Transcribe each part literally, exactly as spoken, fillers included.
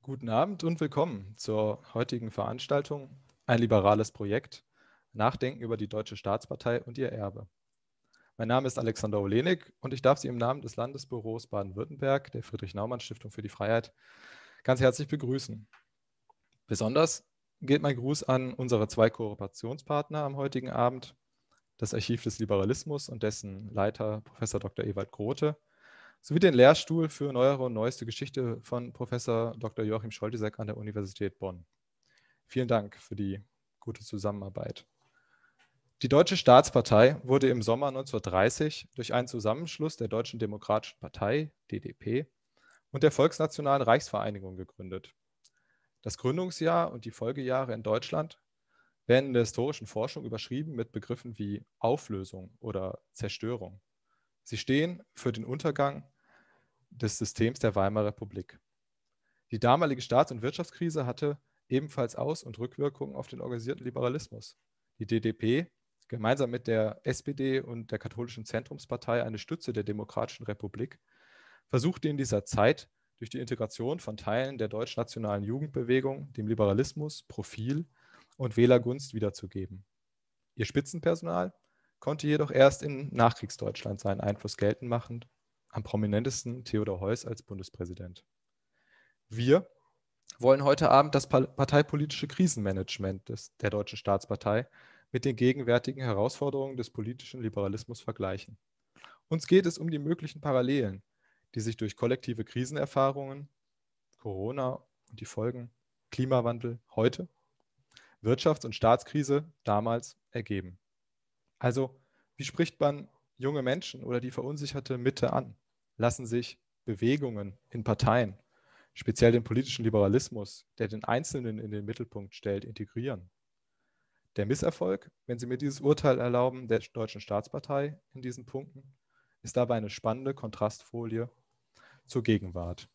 Guten Abend und willkommen zur heutigen Veranstaltung Ein liberales Projekt – Nachdenken über die Deutsche Staatspartei und ihr Erbe. Mein Name ist Alexander Olenik und ich darf Sie im Namen des Landesbüros Baden-Württemberg, der Friedrich-Naumann-Stiftung für die Freiheit, ganz herzlich begrüßen. Besonders geht mein Gruß an unsere zwei Kooperationspartner am heutigen Abend, das Archiv des Liberalismus und dessen Leiter Professor Doktor Ewald Grote, sowie den Lehrstuhl für neuere und neueste Geschichte von Professor Doktor Joachim Scholtisek an der Universität Bonn. Vielen Dank für die gute Zusammenarbeit. Die Deutsche Staatspartei wurde im Sommer neunzehnhundertdreißig durch einen Zusammenschluss der Deutschen Demokratischen Partei, D D P, und der Volksnationalen Reichsvereinigung gegründet. Das Gründungsjahr und die Folgejahre in Deutschland werden in der historischen Forschung überschrieben mit Begriffen wie Auflösung oder Zerstörung. Sie stehen für den Untergang des Systems der Weimarer Republik. Die damalige Staats- und Wirtschaftskrise hatte ebenfalls Aus- und Rückwirkungen auf den organisierten Liberalismus. Die D D P, gemeinsam mit der S P D und der Katholischen Zentrumspartei, eine Stütze der Demokratischen Republik, versuchte in dieser Zeit durch die Integration von Teilen der deutschnationalen Jugendbewegung dem Liberalismus Profil und Wählergunst wiederzugeben. Ihr Spitzenpersonal konnte jedoch erst in Nachkriegsdeutschland seinen Einfluss geltend machen, am prominentesten Theodor Heuss als Bundespräsident. Wir wollen heute Abend das parteipolitische Krisenmanagement des, der Deutschen Staatspartei mit den gegenwärtigen Herausforderungen des politischen Liberalismus vergleichen. Uns geht es um die möglichen Parallelen, die sich durch kollektive Krisenerfahrungen, Corona und die Folgen, Klimawandel heute, Wirtschafts- und Staatskrise damals ergeben. Also, wie spricht man junge Menschen oder die verunsicherte Mitte an? Lassen sich Bewegungen in Parteien, speziell den politischen Liberalismus, der den Einzelnen in den Mittelpunkt stellt, integrieren? Der Misserfolg, wenn Sie mir dieses Urteil erlauben, der Deutschen Staatspartei in diesen Punkten, ist dabei eine spannende Kontrastfolie zur Gegenwart.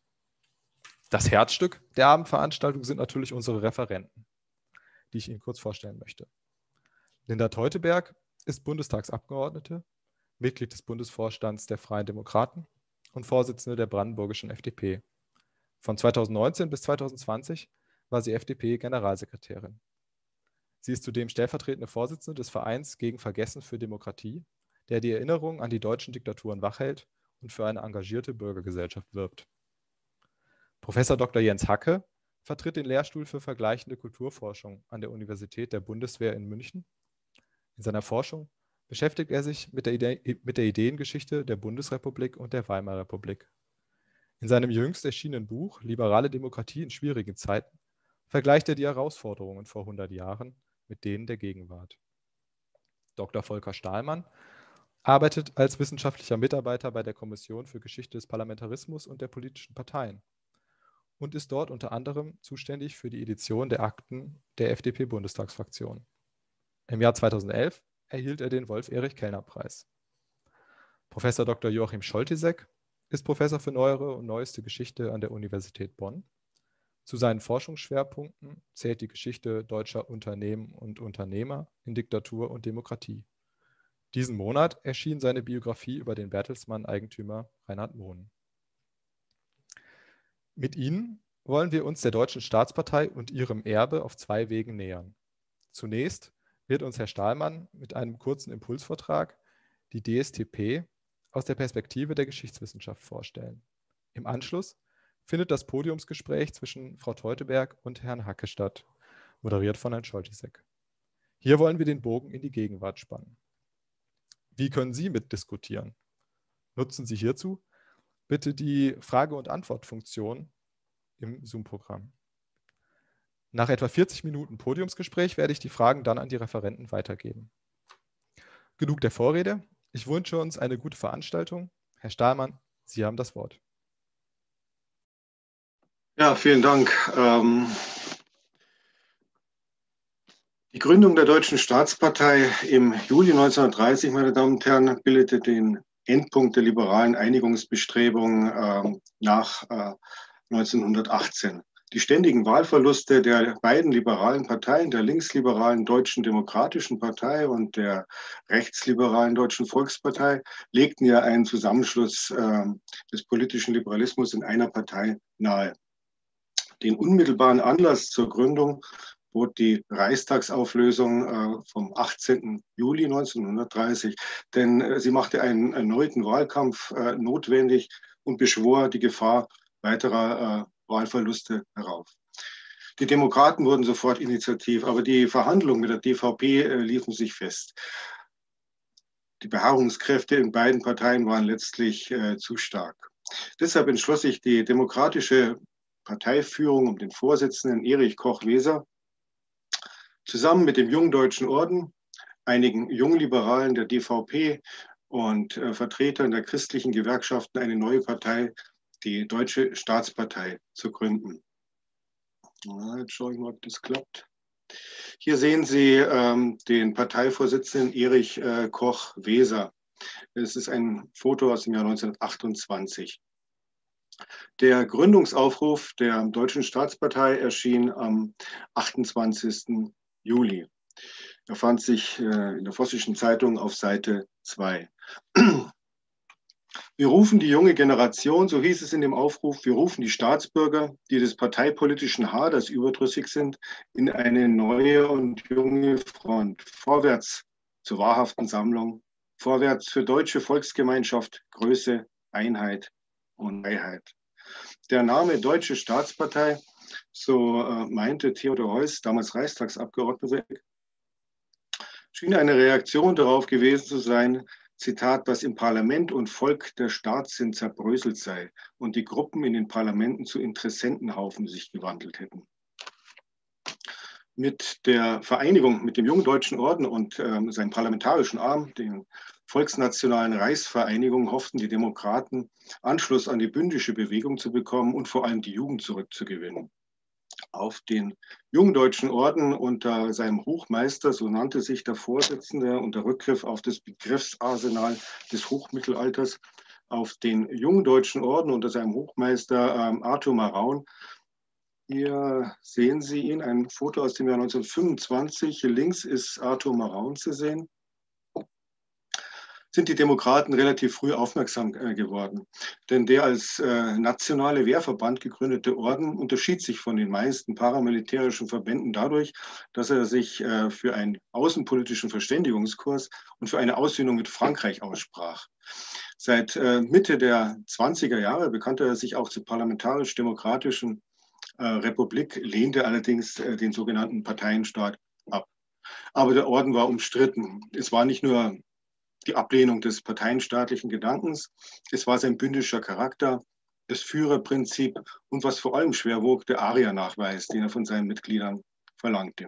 Das Herzstück der Abendveranstaltung sind natürlich unsere Referenten, die ich Ihnen kurz vorstellen möchte. Linda Teuteberg ist Bundestagsabgeordnete, Mitglied des Bundesvorstands der Freien Demokraten und Vorsitzende der brandenburgischen F D P. Von zweitausendneunzehn bis zweitausendzwanzig war sie F D P-Generalsekretärin. Sie ist zudem stellvertretende Vorsitzende des Vereins gegen Vergessen für Demokratie, der die Erinnerung an die deutschen Diktaturen wachhält und für eine engagierte Bürgergesellschaft wirbt. Professor Doktor Jens Hacke vertritt den Lehrstuhl für vergleichende Kulturforschung an der Universität der Bundeswehr in München. In seiner Forschung beschäftigt er sich mit der, Ide- mit der Ideengeschichte der Bundesrepublik und der Weimarer Republik. In seinem jüngst erschienenen Buch Liberale Demokratie in schwierigen Zeiten vergleicht er die Herausforderungen vor hundert Jahren mit denen der Gegenwart. Doktor Volker Stahlmann arbeitet als wissenschaftlicher Mitarbeiter bei der Kommission für Geschichte des Parlamentarismus und der politischen Parteien und ist dort unter anderem zuständig für die Edition der Akten der F D P-Bundestagsfraktion. Im Jahr zweitausendelf erhielt er den Wolf-Erich-Kellner-Preis. Professor Doktor Joachim Scholtisek ist Professor für neuere und neueste Geschichte an der Universität Bonn. Zu seinen Forschungsschwerpunkten zählt die Geschichte deutscher Unternehmen und Unternehmer in Diktatur und Demokratie. Diesen Monat erschien seine Biografie über den Bertelsmann-Eigentümer Reinhard Mohn. Mit Ihnen wollen wir uns der Deutschen Staatspartei und ihrem Erbe auf zwei Wegen nähern. Zunächst wird uns Herr Stahlmann mit einem kurzen Impulsvortrag die D S T P aus der Perspektive der Geschichtswissenschaft vorstellen. Im Anschluss findet das Podiumsgespräch zwischen Frau Teuteberg und Herrn Hacke statt, moderiert von Herrn Scholtisek. Hier wollen wir den Bogen in die Gegenwart spannen. Wie können Sie mitdiskutieren? Nutzen Sie hierzu bitte die Frage- und Antwortfunktion im Zoom-Programm. Nach etwa vierzig Minuten Podiumsgespräch werde ich die Fragen dann an die Referenten weitergeben. Genug der Vorrede. Ich wünsche uns eine gute Veranstaltung. Herr Stahlmann, Sie haben das Wort. Ja, vielen Dank. Ähm, die Gründung der Deutschen Staatspartei im Juli neunzehnhundertdreißig, meine Damen und Herren, bildete den Endpunkt der liberalen Einigungsbestrebungen äh, nach äh, neunzehnhundertachtzehn. Die ständigen Wahlverluste der beiden liberalen Parteien, der linksliberalen Deutschen Demokratischen Partei und der rechtsliberalen Deutschen Volkspartei, legten ja einen Zusammenschluss äh, des politischen Liberalismus in einer Partei nahe. Den unmittelbaren Anlass zur Gründung bot die Reichstagsauflösung äh, vom achtzehnten Juli neunzehnhundertdreißig, denn äh, sie machte einen erneuten Wahlkampf äh, notwendig und beschwor die Gefahr weiterer äh, Wahlverluste herauf. Die Demokraten wurden sofort initiativ, aber die Verhandlungen mit der D V P äh, liefen sich fest. Die Beharrungskräfte in beiden Parteien waren letztlich äh, zu stark. Deshalb entschloss sich die demokratische Parteiführung um den Vorsitzenden Erich Koch-Weser zusammen mit dem Jungen Deutschen Orden, einigen Jungliberalen der D V P und äh, Vertretern der christlichen Gewerkschaften eine neue Partei, die Deutsche Staatspartei, zu gründen. Na, jetzt schaue ich mal, ob das klappt. Hier sehen Sie ähm, den Parteivorsitzenden Erich äh, Koch-Weser. Es ist ein Foto aus dem Jahr neunzehnhundertachtundzwanzig. Der Gründungsaufruf der Deutschen Staatspartei erschien am achtundzwanzigsten Juli. Er fand sich äh, in der Vossischen Zeitung auf Seite zwei. Wir rufen die junge Generation, so hieß es in dem Aufruf, wir rufen die Staatsbürger, die des parteipolitischen Haders überdrüssig sind, in eine neue und junge Front. Vorwärts zur wahrhaften Sammlung, vorwärts für deutsche Volksgemeinschaft, Größe, Einheit und Freiheit. Der Name Deutsche Staatspartei, so äh, meinte Theodor Heuss, damals Reichstagsabgeordneter, schien eine Reaktion darauf gewesen zu sein, Zitat, dass im Parlament und Volk der Staatssinn zerbröselt sei und die Gruppen in den Parlamenten zu Interessentenhaufen sich gewandelt hätten. Mit der Vereinigung mit dem Jungen Deutschen Orden und äh, seinem parlamentarischen Arm, den Volksnationalen Reichsvereinigung, hofften die Demokraten, Anschluss an die bündische Bewegung zu bekommen und vor allem die Jugend zurückzugewinnen. Auf den Jungen Deutschen Orden unter seinem Hochmeister, so nannte sich der Vorsitzende unter Rückgriff auf das Begriffsarsenal des Hochmittelalters, auf den Jungen Deutschen Orden unter seinem Hochmeister ähm, Arthur Maraun. Hier sehen Sie ihn, ein Foto aus dem Jahr neunzehnhundertfünfundzwanzig. Hier links ist Arthur Maraun zu sehen. Sind die Demokraten relativ früh aufmerksam äh, geworden. Denn der als äh, nationale Wehrverband gegründete Orden unterschied sich von den meisten paramilitärischen Verbänden dadurch, dass er sich äh, für einen außenpolitischen Verständigungskurs und für eine Aussöhnung mit Frankreich aussprach. Seit äh, Mitte der zwanziger Jahre bekannte er sich auch zur parlamentarisch-demokratischen äh, Republik, lehnte allerdings äh, den sogenannten Parteienstaat ab. Aber der Orden war umstritten. Es war nicht nur die Ablehnung des parteienstaatlichen Gedankens, es war sein bündischer Charakter, das Führerprinzip und was vor allem schwer wog, der Aria-Nachweis, den er von seinen Mitgliedern verlangte.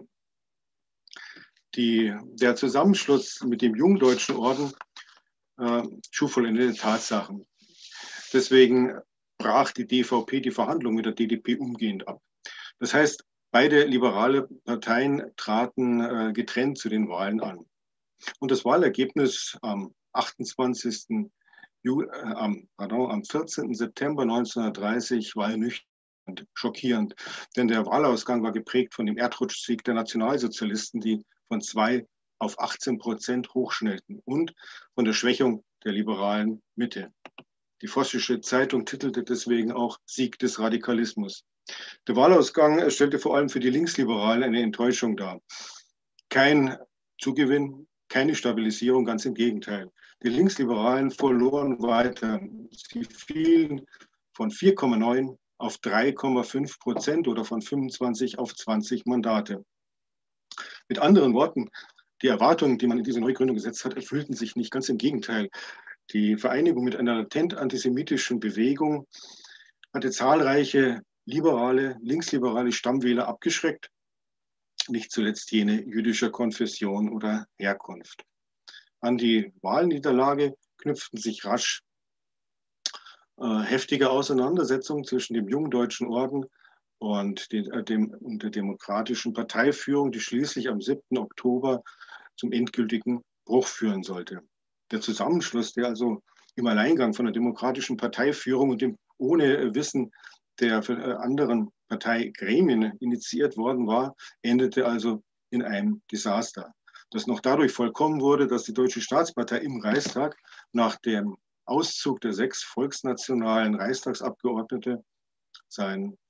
Die, der Zusammenschluss mit dem Jungen Deutschen Orden äh, schuf vollendete Tatsachen. Deswegen brach die D V P die Verhandlungen mit der D D P umgehend ab. Das heißt, beide liberale Parteien traten äh, getrennt zu den Wahlen an. Und das Wahlergebnis am achtundzwanzigsten Juli, äh, am, pardon, am vierzehnten September neunzehnhundertdreißig war ernüchternd, schockierend. Denn der Wahlausgang war geprägt von dem Erdrutschsieg der Nationalsozialisten, die von zwei auf achtzehn Prozent hochschnellten, und von der Schwächung der liberalen Mitte. Die Vossische Zeitung titelte deswegen auch Sieg des Radikalismus. Der Wahlausgang stellte vor allem für die Linksliberalen eine Enttäuschung dar. Kein Zugewinn, keine Stabilisierung, ganz im Gegenteil. Die Linksliberalen verloren weiter. Sie fielen von vier Komma neun auf drei Komma fünf Prozent oder von fünfundzwanzig auf zwanzig Mandate. Mit anderen Worten, die Erwartungen, die man in diese Neugründung gesetzt hat, erfüllten sich nicht. Ganz im Gegenteil. Die Vereinigung mit einer latent antisemitischen Bewegung hatte zahlreiche liberale, linksliberale Stammwähler abgeschreckt, nicht zuletzt jene jüdischer Konfession oder Herkunft. An die Wahlniederlage knüpften sich rasch äh, heftige Auseinandersetzungen zwischen dem Jungen Deutschen Orden und, den, äh, dem, und der demokratischen Parteiführung, die schließlich am siebten Oktober zum endgültigen Bruch führen sollte. Der Zusammenschluss, der also im Alleingang von der demokratischen Parteiführung und dem ohne Wissen der anderen Parteigremien initiiert worden war, endete also in einem Desaster, das noch dadurch vollkommen wurde, dass die Deutsche Staatspartei im Reichstag nach dem Auszug der sechs volksnationalen Reichstagsabgeordnete, sein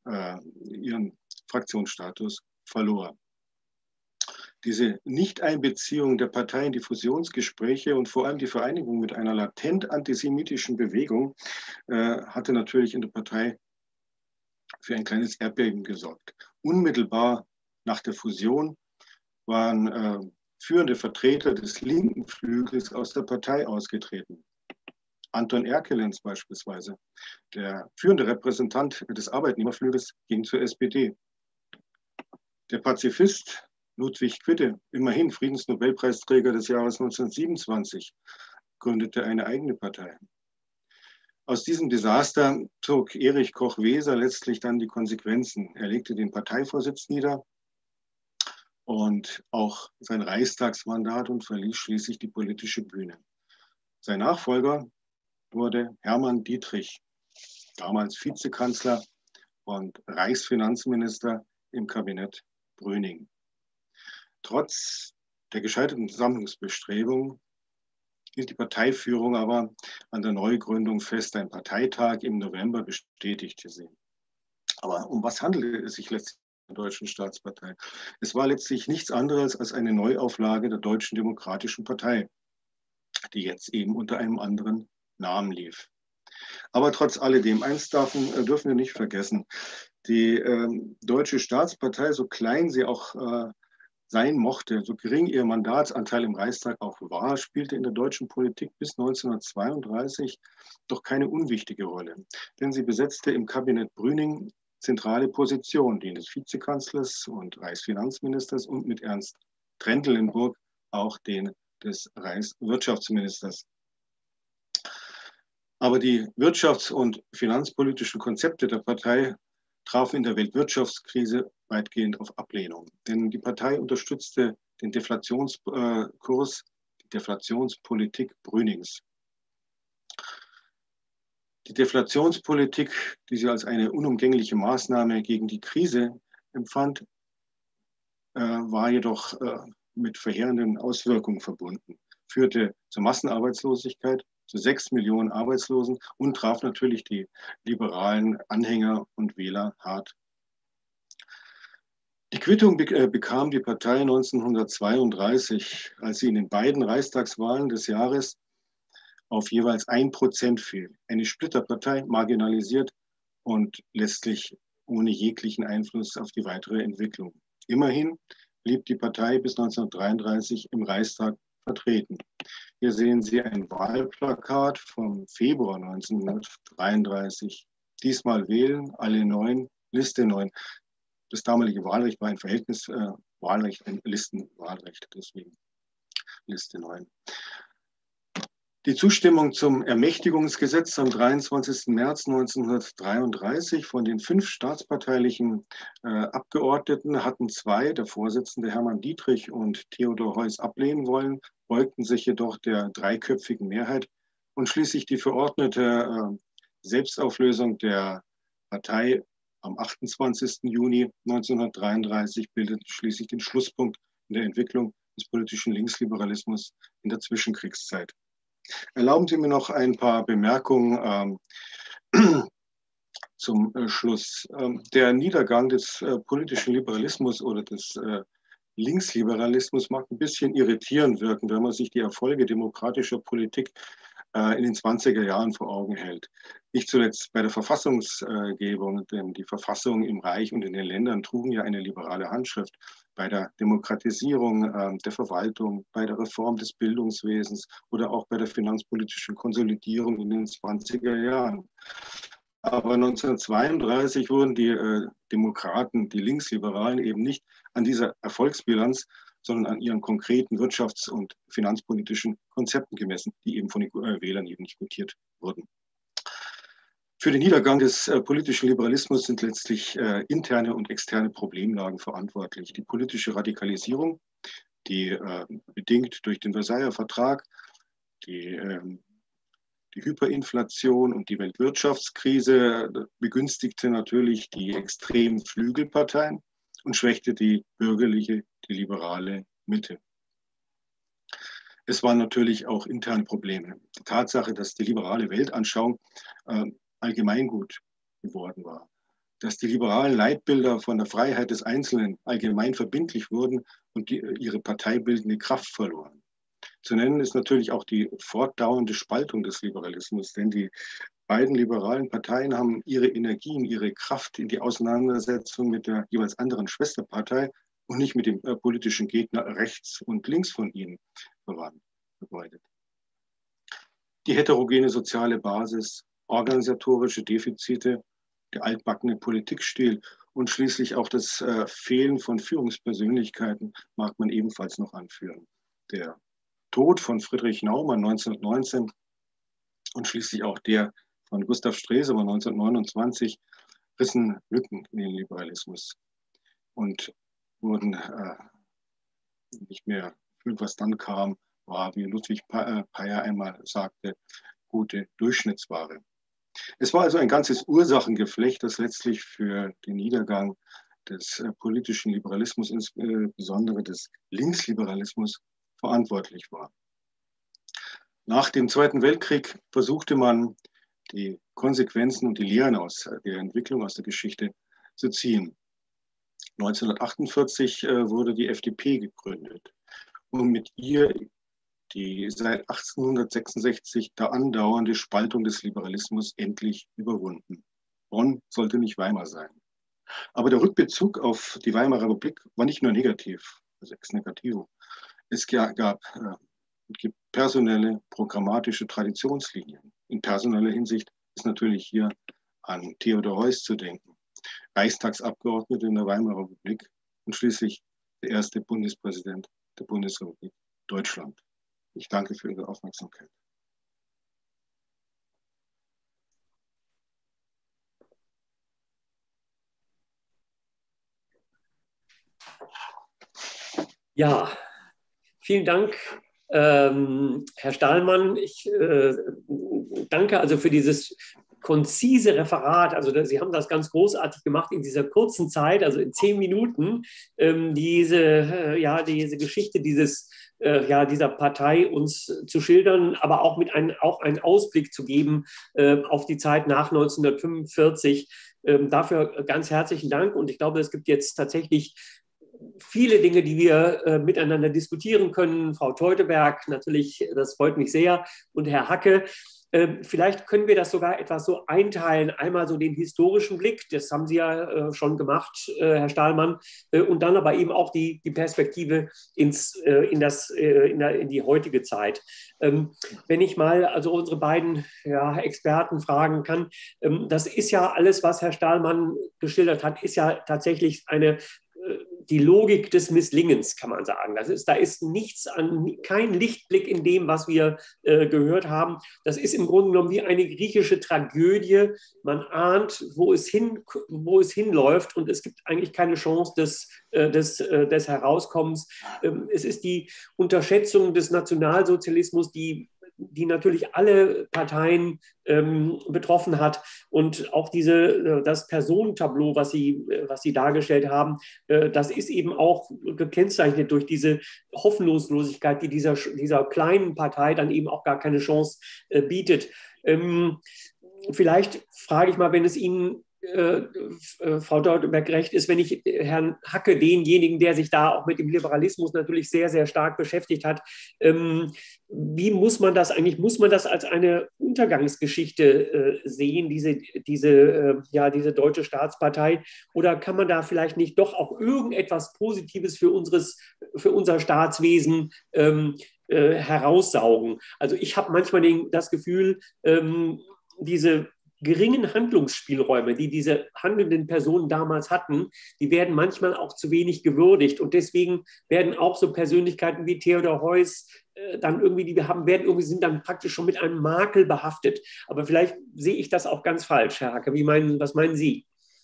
äh, ihren Fraktionsstatus verlor. Diese Nichteinbeziehung der Partei in die Fusionsgespräche und vor allem die Vereinigung mit einer latent antisemitischen Bewegung äh, hatte natürlich in der Partei für ein kleines Erdbeben gesorgt. Unmittelbar nach der Fusion waren äh, führende Vertreter des linken Flügels aus der Partei ausgetreten. Anton Erkelenz beispielsweise, der führende Repräsentant des Arbeitnehmerflügels, ging zur S P D. Der Pazifist Ludwig Quidde, immerhin Friedensnobelpreisträger des Jahres neunzehnhundertsiebenundzwanzig, gründete eine eigene Partei. Aus diesem Desaster zog Erich Koch-Weser letztlich dann die Konsequenzen. Er legte den Parteivorsitz nieder und auch sein Reichstagsmandat und verließ schließlich die politische Bühne. Sein Nachfolger wurde Hermann Dietrich, damals Vizekanzler und Reichsfinanzminister im Kabinett Brüning. Trotz der gescheiterten Sammlungsbestrebungen hielt die Parteiführung aber an der Neugründung fest. Ein Parteitag im November bestätigte sie. Aber um was handelte es sich letztlich in der Deutschen Staatspartei? Es war letztlich nichts anderes als eine Neuauflage der Deutschen Demokratischen Partei, die jetzt eben unter einem anderen Namen lief. Aber trotz alledem, eins dürfen, dürfen wir nicht vergessen, die äh, Deutsche Staatspartei, so klein sie auch äh, sein mochte, so gering ihr Mandatsanteil im Reichstag auch war, spielte in der deutschen Politik bis neunzehnhundertzweiunddreißig doch keine unwichtige Rolle. Denn sie besetzte im Kabinett Brüning zentrale Positionen, die des Vizekanzlers und Reichsfinanzministers und mit Ernst Trendelenburg auch den des Reichswirtschaftsministers. Aber die wirtschafts- und finanzpolitischen Konzepte der Partei trafen in der Weltwirtschaftskrise weitgehend auf Ablehnung. Denn die Partei unterstützte den Deflationskurs, die Deflationspolitik Brünings. Die Deflationspolitik, die sie als eine unumgängliche Maßnahme gegen die Krise empfand, war jedoch mit verheerenden Auswirkungen verbunden, führte zur Massenarbeitslosigkeit, zu sechs Millionen Arbeitslosen und traf natürlich die liberalen Anhänger und Wähler hart. Die Quittung bekam die Partei neunzehnhundertzweiunddreißig, als sie in den beiden Reichstagswahlen des Jahres auf jeweils ein Prozent fiel. Eine Splitterpartei, marginalisiert und letztlich ohne jeglichen Einfluss auf die weitere Entwicklung. Immerhin blieb die Partei bis neunzehnhundertdreiunddreißig im Reichstag vertreten. Hier sehen Sie ein Wahlplakat vom Februar neunzehnhundertdreiunddreißig. Diesmal wählen alle neun, Liste neun. Das damalige Wahlrecht war ein Verhältnis äh, Wahlrecht, ein Listenwahlrecht, deswegen Liste neun. Die Zustimmung zum Ermächtigungsgesetz am dreiundzwanzigsten März neunzehnhundertdreiunddreißig von den fünf staatsparteilichen äh, Abgeordneten hatten zwei, der Vorsitzende Hermann Dietrich und Theodor Heuss, ablehnen wollen, beugten sich jedoch der dreiköpfigen Mehrheit und schließlich die verordnete äh, Selbstauflösung der Partei am achtundzwanzigsten Juni neunzehnhundertdreiunddreißig bildete schließlich den Schlusspunkt in der Entwicklung des politischen Linksliberalismus in der Zwischenkriegszeit. Erlauben Sie mir noch ein paar Bemerkungen ähm, zum äh, Schluss. Ähm, der Niedergang des äh, politischen Liberalismus oder des äh, Linksliberalismus mag ein bisschen irritierend wirken, wenn man sich die Erfolge demokratischer Politik äh, in den zwanziger Jahren vor Augen hält. Nicht zuletzt bei der Verfassungsgebung, denn die Verfassungen im Reich und in den Ländern trugen ja eine liberale Handschrift. Bei der Demokratisierung äh, der Verwaltung, bei der Reform des Bildungswesens oder auch bei der finanzpolitischen Konsolidierung in den zwanziger Jahren. Aber neunzehnhundertzweiunddreißig wurden die äh, Demokraten, die Linksliberalen eben nicht an dieser Erfolgsbilanz, sondern an ihren konkreten wirtschafts- und finanzpolitischen Konzepten gemessen, die eben von den äh, Wählern eben nicht gutiert wurden. Für den Niedergang des äh, politischen Liberalismus sind letztlich äh, interne und externe Problemlagen verantwortlich. Die politische Radikalisierung, die äh, bedingt durch den Versailler Vertrag, die, äh, die Hyperinflation und die Weltwirtschaftskrise begünstigte natürlich die extremen Flügelparteien und schwächte die bürgerliche, die liberale Mitte. Es waren natürlich auch interne Probleme. Die Tatsache, dass die liberale Weltanschauung äh, Allgemeingut geworden war, dass die liberalen Leitbilder von der Freiheit des Einzelnen allgemein verbindlich wurden und die, ihre parteibildende Kraft verloren. Zu nennen ist natürlich auch die fortdauernde Spaltung des Liberalismus, denn die beiden liberalen Parteien haben ihre Energien, ihre Kraft in die Auseinandersetzung mit der jeweils anderen Schwesterpartei und nicht mit dem äh, politischen Gegner rechts und links von ihnen verwendet. Die heterogene soziale Basis, organisatorische Defizite, der altbackene Politikstil und schließlich auch das äh, Fehlen von Führungspersönlichkeiten mag man ebenfalls noch anführen. Der Tod von Friedrich Naumann neunzehnhundertneunzehn und schließlich auch der von Gustav Stresemann neunzehnhundertneunundzwanzig rissen Lücken in den Liberalismus und wurden äh, nicht mehr erfüllt. Was dann kam, war, wie Ludwig Payer einmal sagte, gute Durchschnittsware. Es war also ein ganzes Ursachengeflecht, das letztlich für den Niedergang des äh, politischen Liberalismus, insbesondere des Linksliberalismus, verantwortlich war. Nach dem Zweiten Weltkrieg versuchte man, die Konsequenzen und die Lehren aus der Entwicklung, aus der Geschichte zu ziehen. neunzehnhundertachtundvierzig äh, wurde die F D P gegründet und mit ihr die seit achtzehnhundertsechsundsechzig da andauernde Spaltung des Liberalismus endlich überwunden. Bonn sollte nicht Weimar sein. Aber der Rückbezug auf die Weimarer Republik war nicht nur negativ, also ex negativo. Es gab äh, gibt personelle, programmatische Traditionslinien. In personeller Hinsicht ist natürlich hier an Theodor Heuss zu denken, Reichstagsabgeordneter in der Weimarer Republik und schließlich der erste Bundespräsident der Bundesrepublik Deutschland. Ich danke für Ihre Aufmerksamkeit. Ja, vielen Dank, ähm, Herr Stahlmann. Ich äh, danke also für dieses konzise Referat. Also Sie haben das ganz großartig gemacht in dieser kurzen Zeit, also in zehn Minuten, ähm, diese, äh, ja, diese Geschichte dieses, äh, ja, dieser Partei uns zu schildern, aber auch mit einem, auch einen Ausblick zu geben äh, auf die Zeit nach neunzehnhundertfünfundvierzig. Ähm, dafür ganz herzlichen Dank und ich glaube, es gibt jetzt tatsächlich viele Dinge, die wir äh, miteinander diskutieren können. Frau Teuteberg, natürlich, das freut mich sehr, und Herr Hacke. Äh, vielleicht können wir das sogar etwas so einteilen. Einmal so den historischen Blick, das haben Sie ja äh, schon gemacht, äh, Herr Stahlmann, äh, und dann aber eben auch die, die Perspektive ins, äh, in, das, äh, in, der, in die heutige Zeit. Ähm, wenn ich mal also unsere beiden ja, Experten fragen kann, ähm, das ist ja alles, was Herr Stahlmann geschildert hat, ist ja tatsächlich eine die Logik des Misslingens, kann man sagen. Das ist, da ist nichts an, kein Lichtblick in dem, was wir äh, gehört haben. Das ist im Grunde genommen wie eine griechische Tragödie. Man ahnt, wo es, hin, wo es hinläuft und es gibt eigentlich keine Chance des, äh, des, äh, des Herauskommens. Ähm, es ist die Unterschätzung des Nationalsozialismus, die die natürlich alle Parteien ähm, betroffen hat und auch diese, das Personentableau, was Sie, was Sie dargestellt haben, äh, das ist eben auch gekennzeichnet durch diese Hoffnungslosigkeit, die dieser, dieser kleinen Partei dann eben auch gar keine Chance äh, bietet. Ähm, vielleicht frage ich mal, wenn es Ihnen Äh, äh, Frau Teuteberg recht ist, wenn ich Herrn Hacke, denjenigen, der sich da auch mit dem Liberalismus natürlich sehr, sehr stark beschäftigt hat, ähm, wie muss man das eigentlich, muss man das als eine Untergangsgeschichte äh, sehen, diese, diese, äh, ja, diese deutsche Staatspartei, oder kann man da vielleicht nicht doch auch irgendetwas Positives für, unseres, für unser Staatswesen ähm, äh, heraussaugen? Also ich habe manchmal den, das Gefühl, ähm, diese geringen Handlungsspielräume, die diese handelnden Personen damals hatten, die werden manchmal auch zu wenig gewürdigt. Und deswegen werden auch so Persönlichkeiten wie Theodor Heuss äh, dann irgendwie, die wir haben, werden irgendwie sind dann praktisch schon mit einem Makel behaftet. Aber vielleicht sehe ich das auch ganz falsch, Herr Hacke. Wie meinen, was meinen Sie?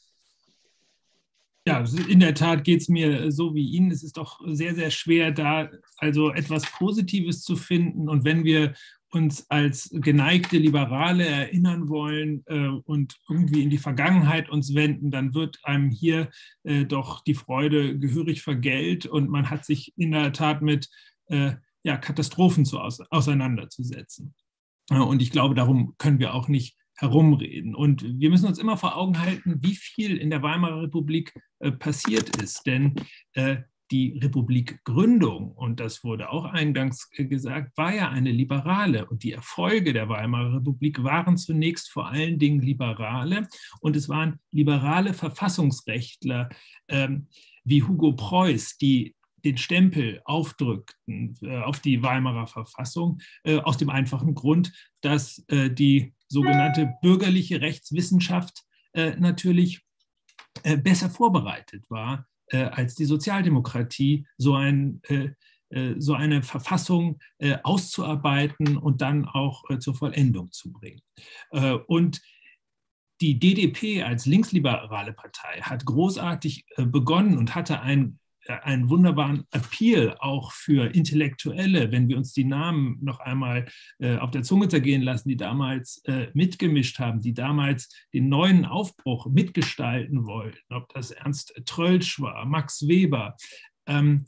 Ja, in der Tat geht es mir so wie Ihnen. Es ist doch sehr, sehr schwer, da also etwas Positives zu finden. Und wenn wir uns als geneigte Liberale erinnern wollen äh, und irgendwie in die Vergangenheit uns wenden, dann wird einem hier äh, doch die Freude gehörig vergällt und man hat sich in der Tat mit äh, ja, Katastrophen zu aus, auseinanderzusetzen. Äh, und ich glaube, darum können wir auch nicht herumreden. Und wir müssen uns immer vor Augen halten, wie viel in der Weimarer Republik äh, passiert ist. Denn äh, die Republikgründung, und das wurde auch eingangs gesagt, war ja eine liberale. Und die Erfolge der Weimarer Republik waren zunächst vor allen Dingen liberale. Und es waren liberale Verfassungsrechtler ähm, wie Hugo Preuß, die den Stempel aufdrückten äh, auf die Weimarer Verfassung, äh, aus dem einfachen Grund, dass äh, die sogenannte bürgerliche Rechtswissenschaft äh, natürlich äh, besser vorbereitet war, äh, als die Sozialdemokratie, so, ein, äh, äh, so eine Verfassung äh, auszuarbeiten und dann auch äh, zur Vollendung zu bringen. Äh, und die D D P als linksliberale Partei hat großartig äh, begonnen und hatte ein einen wunderbaren Appeal auch für Intellektuelle, wenn wir uns die Namen noch einmal äh, auf der Zunge zergehen lassen, die damals äh, mitgemischt haben, die damals den neuen Aufbruch mitgestalten wollten, ob das Ernst Tröltsch war, Max Weber, ähm,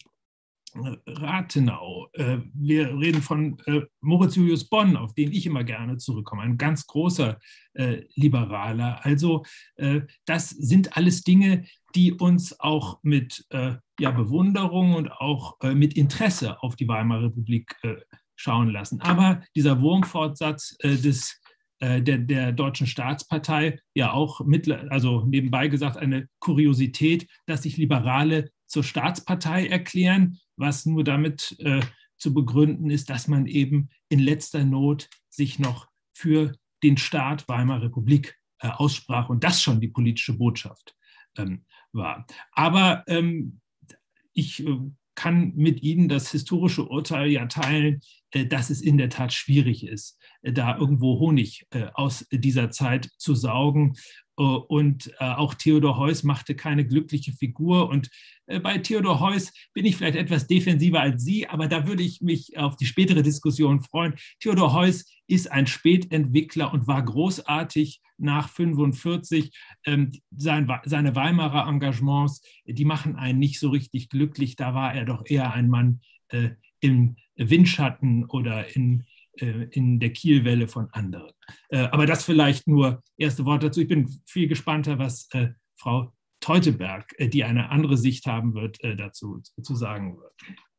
Rathenau. Äh, wir reden von äh, Moritz Julius Bonn, auf den ich immer gerne zurückkomme, ein ganz großer äh, Liberaler. Also äh, das sind alles Dinge, die uns auch mit äh, ja, Bewunderung und auch äh, mit Interesse auf die Weimarer Republik äh, schauen lassen. Aber dieser Wurmfortsatz äh, des, äh, der, der Deutschen Staatspartei, ja auch mit, also nebenbei gesagt eine Kuriosität, dass sich Liberale zur Staatspartei erklären, was nur damit äh, zu begründen ist, dass man eben in letzter Not sich noch für den Staat Weimarer Republik äh, aussprach und das schon die politische Botschaft ähm, war. Aber ähm, ich äh, kann mit Ihnen das historische Urteil ja teilen, äh, dass es in der Tat schwierig ist, äh, da irgendwo Honig äh, aus dieser Zeit zu saugen. Und äh, auch Theodor Heuss machte keine glückliche Figur. Und äh, bei Theodor Heuss bin ich vielleicht etwas defensiver als Sie, aber da würde ich mich auf die spätere Diskussion freuen. Theodor Heuss ist ein Spätentwickler und war großartig nach fünfundvierzig. Ähm, sein, seine Weimarer Engagements, die machen einen nicht so richtig glücklich. Da war er doch eher ein Mann äh, im Windschatten oder in in der Kielwelle von anderen. Aber das vielleicht nur erste Worte dazu. Ich bin viel gespannter, was Frau Teuteberg, die eine andere Sicht haben wird, dazu zu sagen wird.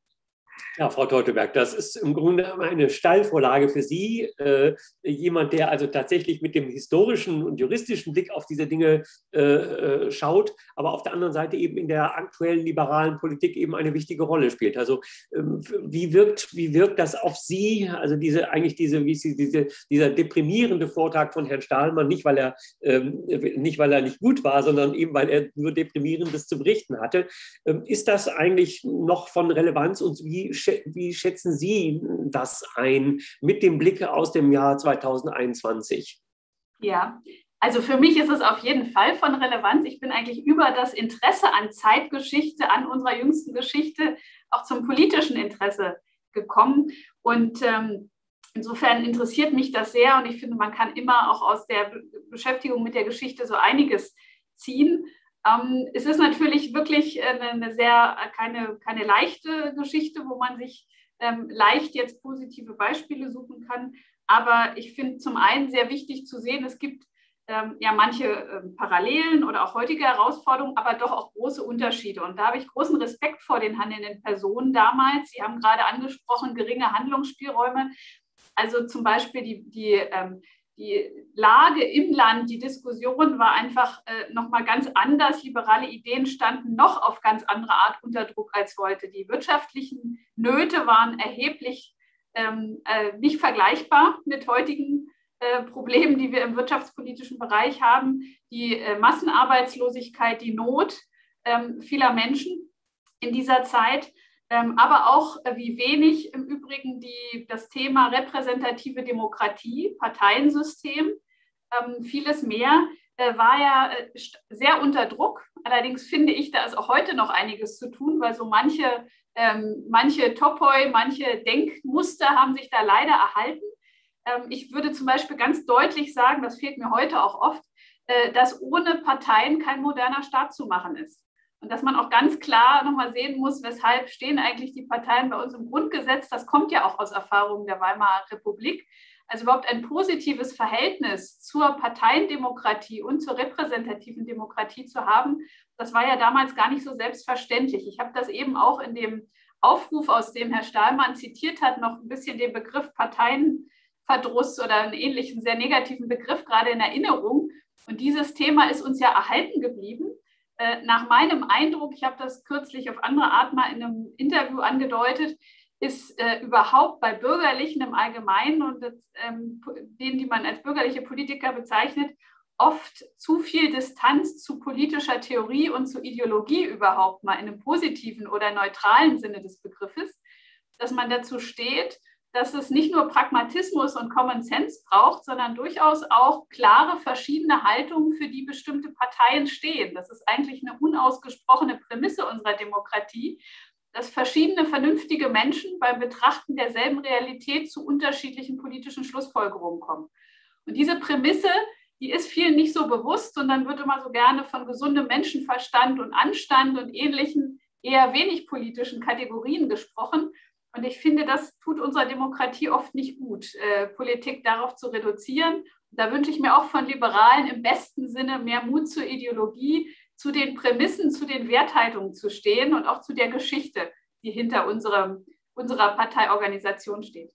Ja, Frau Teuteberg, das ist im Grunde eine Steilvorlage für Sie. Äh, jemand, der also tatsächlich mit dem historischen und juristischen Blick auf diese Dinge äh, schaut, aber auf der anderen Seite eben in der aktuellen liberalen Politik eben eine wichtige Rolle spielt. Also ähm, wie wirkt, wie wirkt das auf Sie? Also diese eigentlich diese, wie Sie, diese, dieser deprimierende Vortrag von Herrn Stahlmann, nicht weil er ähm, nicht weil er nicht gut war, sondern eben weil er nur Deprimierendes zu berichten hatte. Ähm, ist das eigentlich noch von Relevanz und wie Wie schätzen Sie das ein mit dem Blick aus dem Jahr zweitausendeinundzwanzig? Ja, also für mich ist es auf jeden Fall von Relevanz. Ich bin eigentlich über das Interesse an Zeitgeschichte, an unserer jüngsten Geschichte, auch zum politischen Interesse gekommen. Und ähm, insofern interessiert mich das sehr. Und ich finde, man kann immer auch aus der Beschäftigung mit der Geschichte so einiges ziehen. Ähm, es ist natürlich wirklich eine, eine sehr, keine, keine leichte Geschichte, wo man sich ähm, leicht jetzt positive Beispiele suchen kann. Aber ich finde zum einen sehr wichtig zu sehen, es gibt ähm, ja manche ähm, Parallelen oder auch heutige Herausforderungen, aber doch auch große Unterschiede. Und da habe ich großen Respekt vor den handelnden Personen damals. Sie haben gerade angesprochen, geringe Handlungsspielräume. Also zum Beispiel die, die ähm, Die Lage im Land, die Diskussion war einfach äh, nochmal ganz anders. Liberale Ideen standen noch auf ganz andere Art unter Druck als heute. Die wirtschaftlichen Nöte waren erheblich ähm, äh, nicht vergleichbar mit heutigen äh, Problemen, die wir im wirtschaftspolitischen Bereich haben. Die äh, Massenarbeitslosigkeit, die Not äh, vieler Menschen in dieser Zeit. Ähm, aber auch, äh, wie wenig im Übrigen die, das Thema repräsentative Demokratie, Parteiensystem, ähm, vieles mehr, äh, war ja äh, sehr unter Druck. Allerdings finde ich, da ist auch heute noch einiges zu tun, weil so manche, ähm, manche Topoi, manche Denkmuster haben sich da leider erhalten. Ähm, ich würde zum Beispiel ganz deutlich sagen, das fehlt mir heute auch oft, äh, dass ohne Parteien kein moderner Staat zu machen ist. Und dass man auch ganz klar nochmal sehen muss, weshalb stehen eigentlich die Parteien bei uns im Grundgesetz. Das kommt ja auch aus Erfahrungen der Weimarer Republik. also überhaupt ein positives Verhältnis zur Parteiendemokratie und zur repräsentativen Demokratie zu haben, das war ja damals gar nicht so selbstverständlich. Ich habe das eben auch in dem Aufruf, aus dem Herr Stahlmann zitiert hat, noch ein bisschen den Begriff Parteienverdruss oder einen ähnlichen, sehr negativen Begriff gerade in Erinnerung. Und dieses Thema ist uns ja erhalten geblieben. Nach meinem Eindruck, ich habe das kürzlich auf andere Art mal in einem Interview angedeutet, ist äh, überhaupt bei Bürgerlichen im Allgemeinen und ähm, denen, die man als bürgerliche Politiker bezeichnet, oft zu viel Distanz zu politischer Theorie und zu Ideologie überhaupt mal in einem positiven oder neutralen Sinne des Begriffes, dass man dazu steht, dass es nicht nur Pragmatismus und Common Sense braucht, sondern durchaus auch klare verschiedene Haltungen, für die bestimmte Parteien stehen. Das ist eigentlich eine unausgesprochene Prämisse unserer Demokratie, dass verschiedene vernünftige Menschen beim Betrachten derselben Realität zu unterschiedlichen politischen Schlussfolgerungen kommen. Und diese Prämisse, die ist vielen nicht so bewusst und dann wird immer so gerne von gesundem Menschenverstand und Anstand und ähnlichen eher wenig politischen Kategorien gesprochen. Und ich finde, das tut unserer Demokratie oft nicht gut, äh, Politik darauf zu reduzieren. Da wünsche ich mir auch von Liberalen im besten Sinne mehr Mut zur Ideologie, zu den Prämissen, zu den Werthaltungen zu stehen und auch zu der Geschichte, die hinter unserem, unserer Parteiorganisation steht.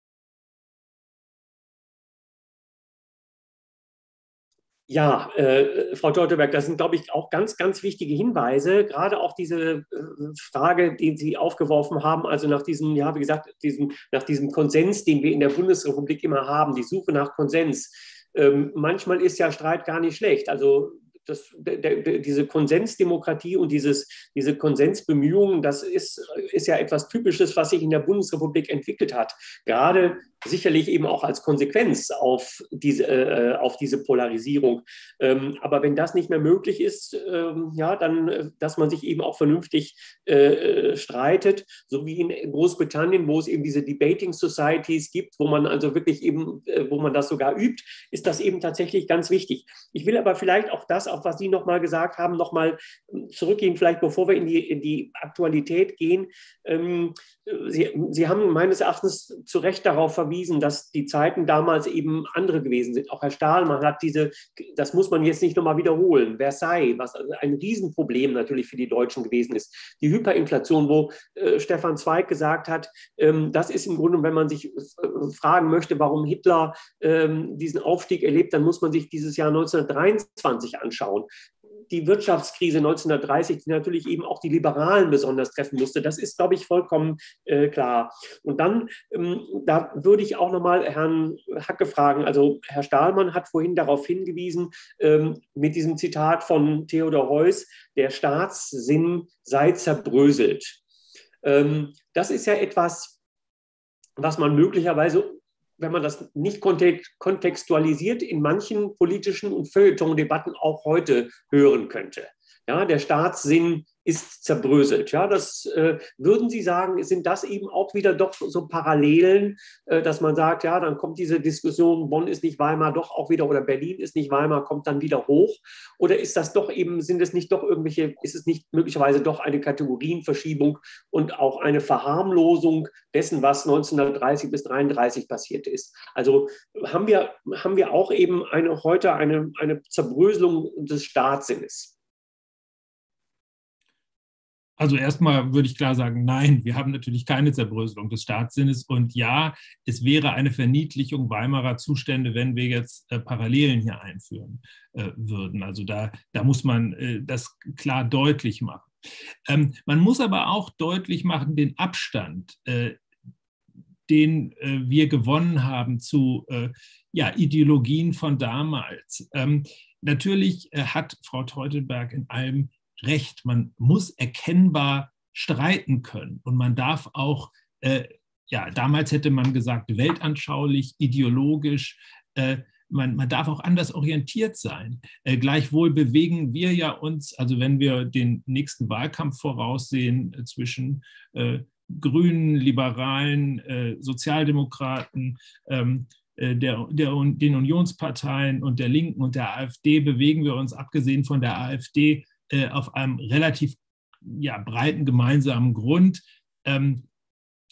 Ja, äh, Frau Teuteberg, das sind, glaube ich, auch ganz, ganz wichtige Hinweise. Gerade auch diese äh, Frage, die Sie aufgeworfen haben, also nach diesem, ja, wie gesagt, diesem, nach diesem Konsens, den wir in der Bundesrepublik immer haben, die Suche nach Konsens. Ähm, manchmal ist ja Streit gar nicht schlecht. Also Das, der, der, diese Konsensdemokratie und dieses, diese Konsensbemühungen, das ist, ist ja etwas Typisches, was sich in der Bundesrepublik entwickelt hat. Gerade sicherlich eben auch als Konsequenz auf diese, äh, auf diese Polarisierung. Ähm, aber wenn das nicht mehr möglich ist, ähm, ja, dann, dass man sich eben auch vernünftig äh, streitet, so wie in Großbritannien, wo es eben diese Debating Societies gibt, wo man also wirklich eben, äh, wo man das sogar übt, ist das eben tatsächlich ganz wichtig. Ich will aber vielleicht auch das, auf was Sie nochmal gesagt haben, nochmal zurückgehen, vielleicht bevor wir in die, in die Aktualität gehen. Ähm, Sie, Sie haben meines Erachtens zu Recht darauf verwiesen, dass die Zeiten damals eben andere gewesen sind. Auch Herr Stahlmann hat diese, das muss man jetzt nicht nochmal wiederholen, Versailles, was ein Riesenproblem natürlich für die Deutschen gewesen ist. Die Hyperinflation, wo äh, Stefan Zweig gesagt hat, ähm, das ist im Grunde, wenn man sich äh, fragen möchte, warum Hitler ähm, diesen Aufstieg erlebt, dann muss man sich dieses Jahr neunzehnhundertdreiundzwanzig anschauen. Die Wirtschaftskrise neunzehnhundertdreißig, die natürlich eben auch die Liberalen besonders treffen musste, das ist, glaube ich, vollkommen äh, klar. Und dann, ähm, da würde ich auch nochmal Herrn Hacke fragen, also Herr Stahlmann hat vorhin darauf hingewiesen, ähm, mit diesem Zitat von Theodor Heuss, der Staatssinn sei zerbröselt. Ähm, das ist ja etwas, was man möglicherweise, wenn man das nicht kontextualisiert, in manchen politischen und Feuilleton-Debatten auch heute hören könnte. Ja, der Staatssinn ist zerbröselt. Ja, das äh, würden Sie sagen, sind das eben auch wieder doch so Parallelen, äh, dass man sagt, ja, dann kommt diese Diskussion, Bonn ist nicht Weimar, doch auch wieder, oder Berlin ist nicht Weimar, kommt dann wieder hoch? Oder ist das doch eben, sind es nicht doch irgendwelche, ist es nicht möglicherweise doch eine Kategorienverschiebung und auch eine Verharmlosung dessen, was neunzehnhundertdreißig bis dreiunddreißig passiert ist? Also haben wir, haben wir auch eben eine, heute eine, eine Zerbröselung des Staatssinnes? Also erstmal würde ich klar sagen, nein, wir haben natürlich keine Zerbröselung des Staatssinnes. Und ja, es wäre eine Verniedlichung Weimarer Zustände, wenn wir jetzt äh, Parallelen hier einführen äh, würden. Also da, da muss man äh, das klar deutlich machen. Ähm, man muss aber auch deutlich machen, den Abstand, äh, den äh, wir gewonnen haben zu äh, ja, Ideologien von damals. Ähm, natürlich äh, hat Frau Teuteberg in allem recht. Man muss erkennbar streiten können und man darf auch, äh, ja, damals hätte man gesagt, weltanschaulich, ideologisch, äh, man, man darf auch anders orientiert sein. Äh, gleichwohl bewegen wir ja uns, also wenn wir den nächsten Wahlkampf voraussehen äh, zwischen äh, Grünen, Liberalen, äh, Sozialdemokraten, ähm, Der, der, den Unionsparteien und der Linken und der AfD, bewegen wir uns, abgesehen von der AfD, auf einem relativ ja, breiten gemeinsamen Grund. Ähm,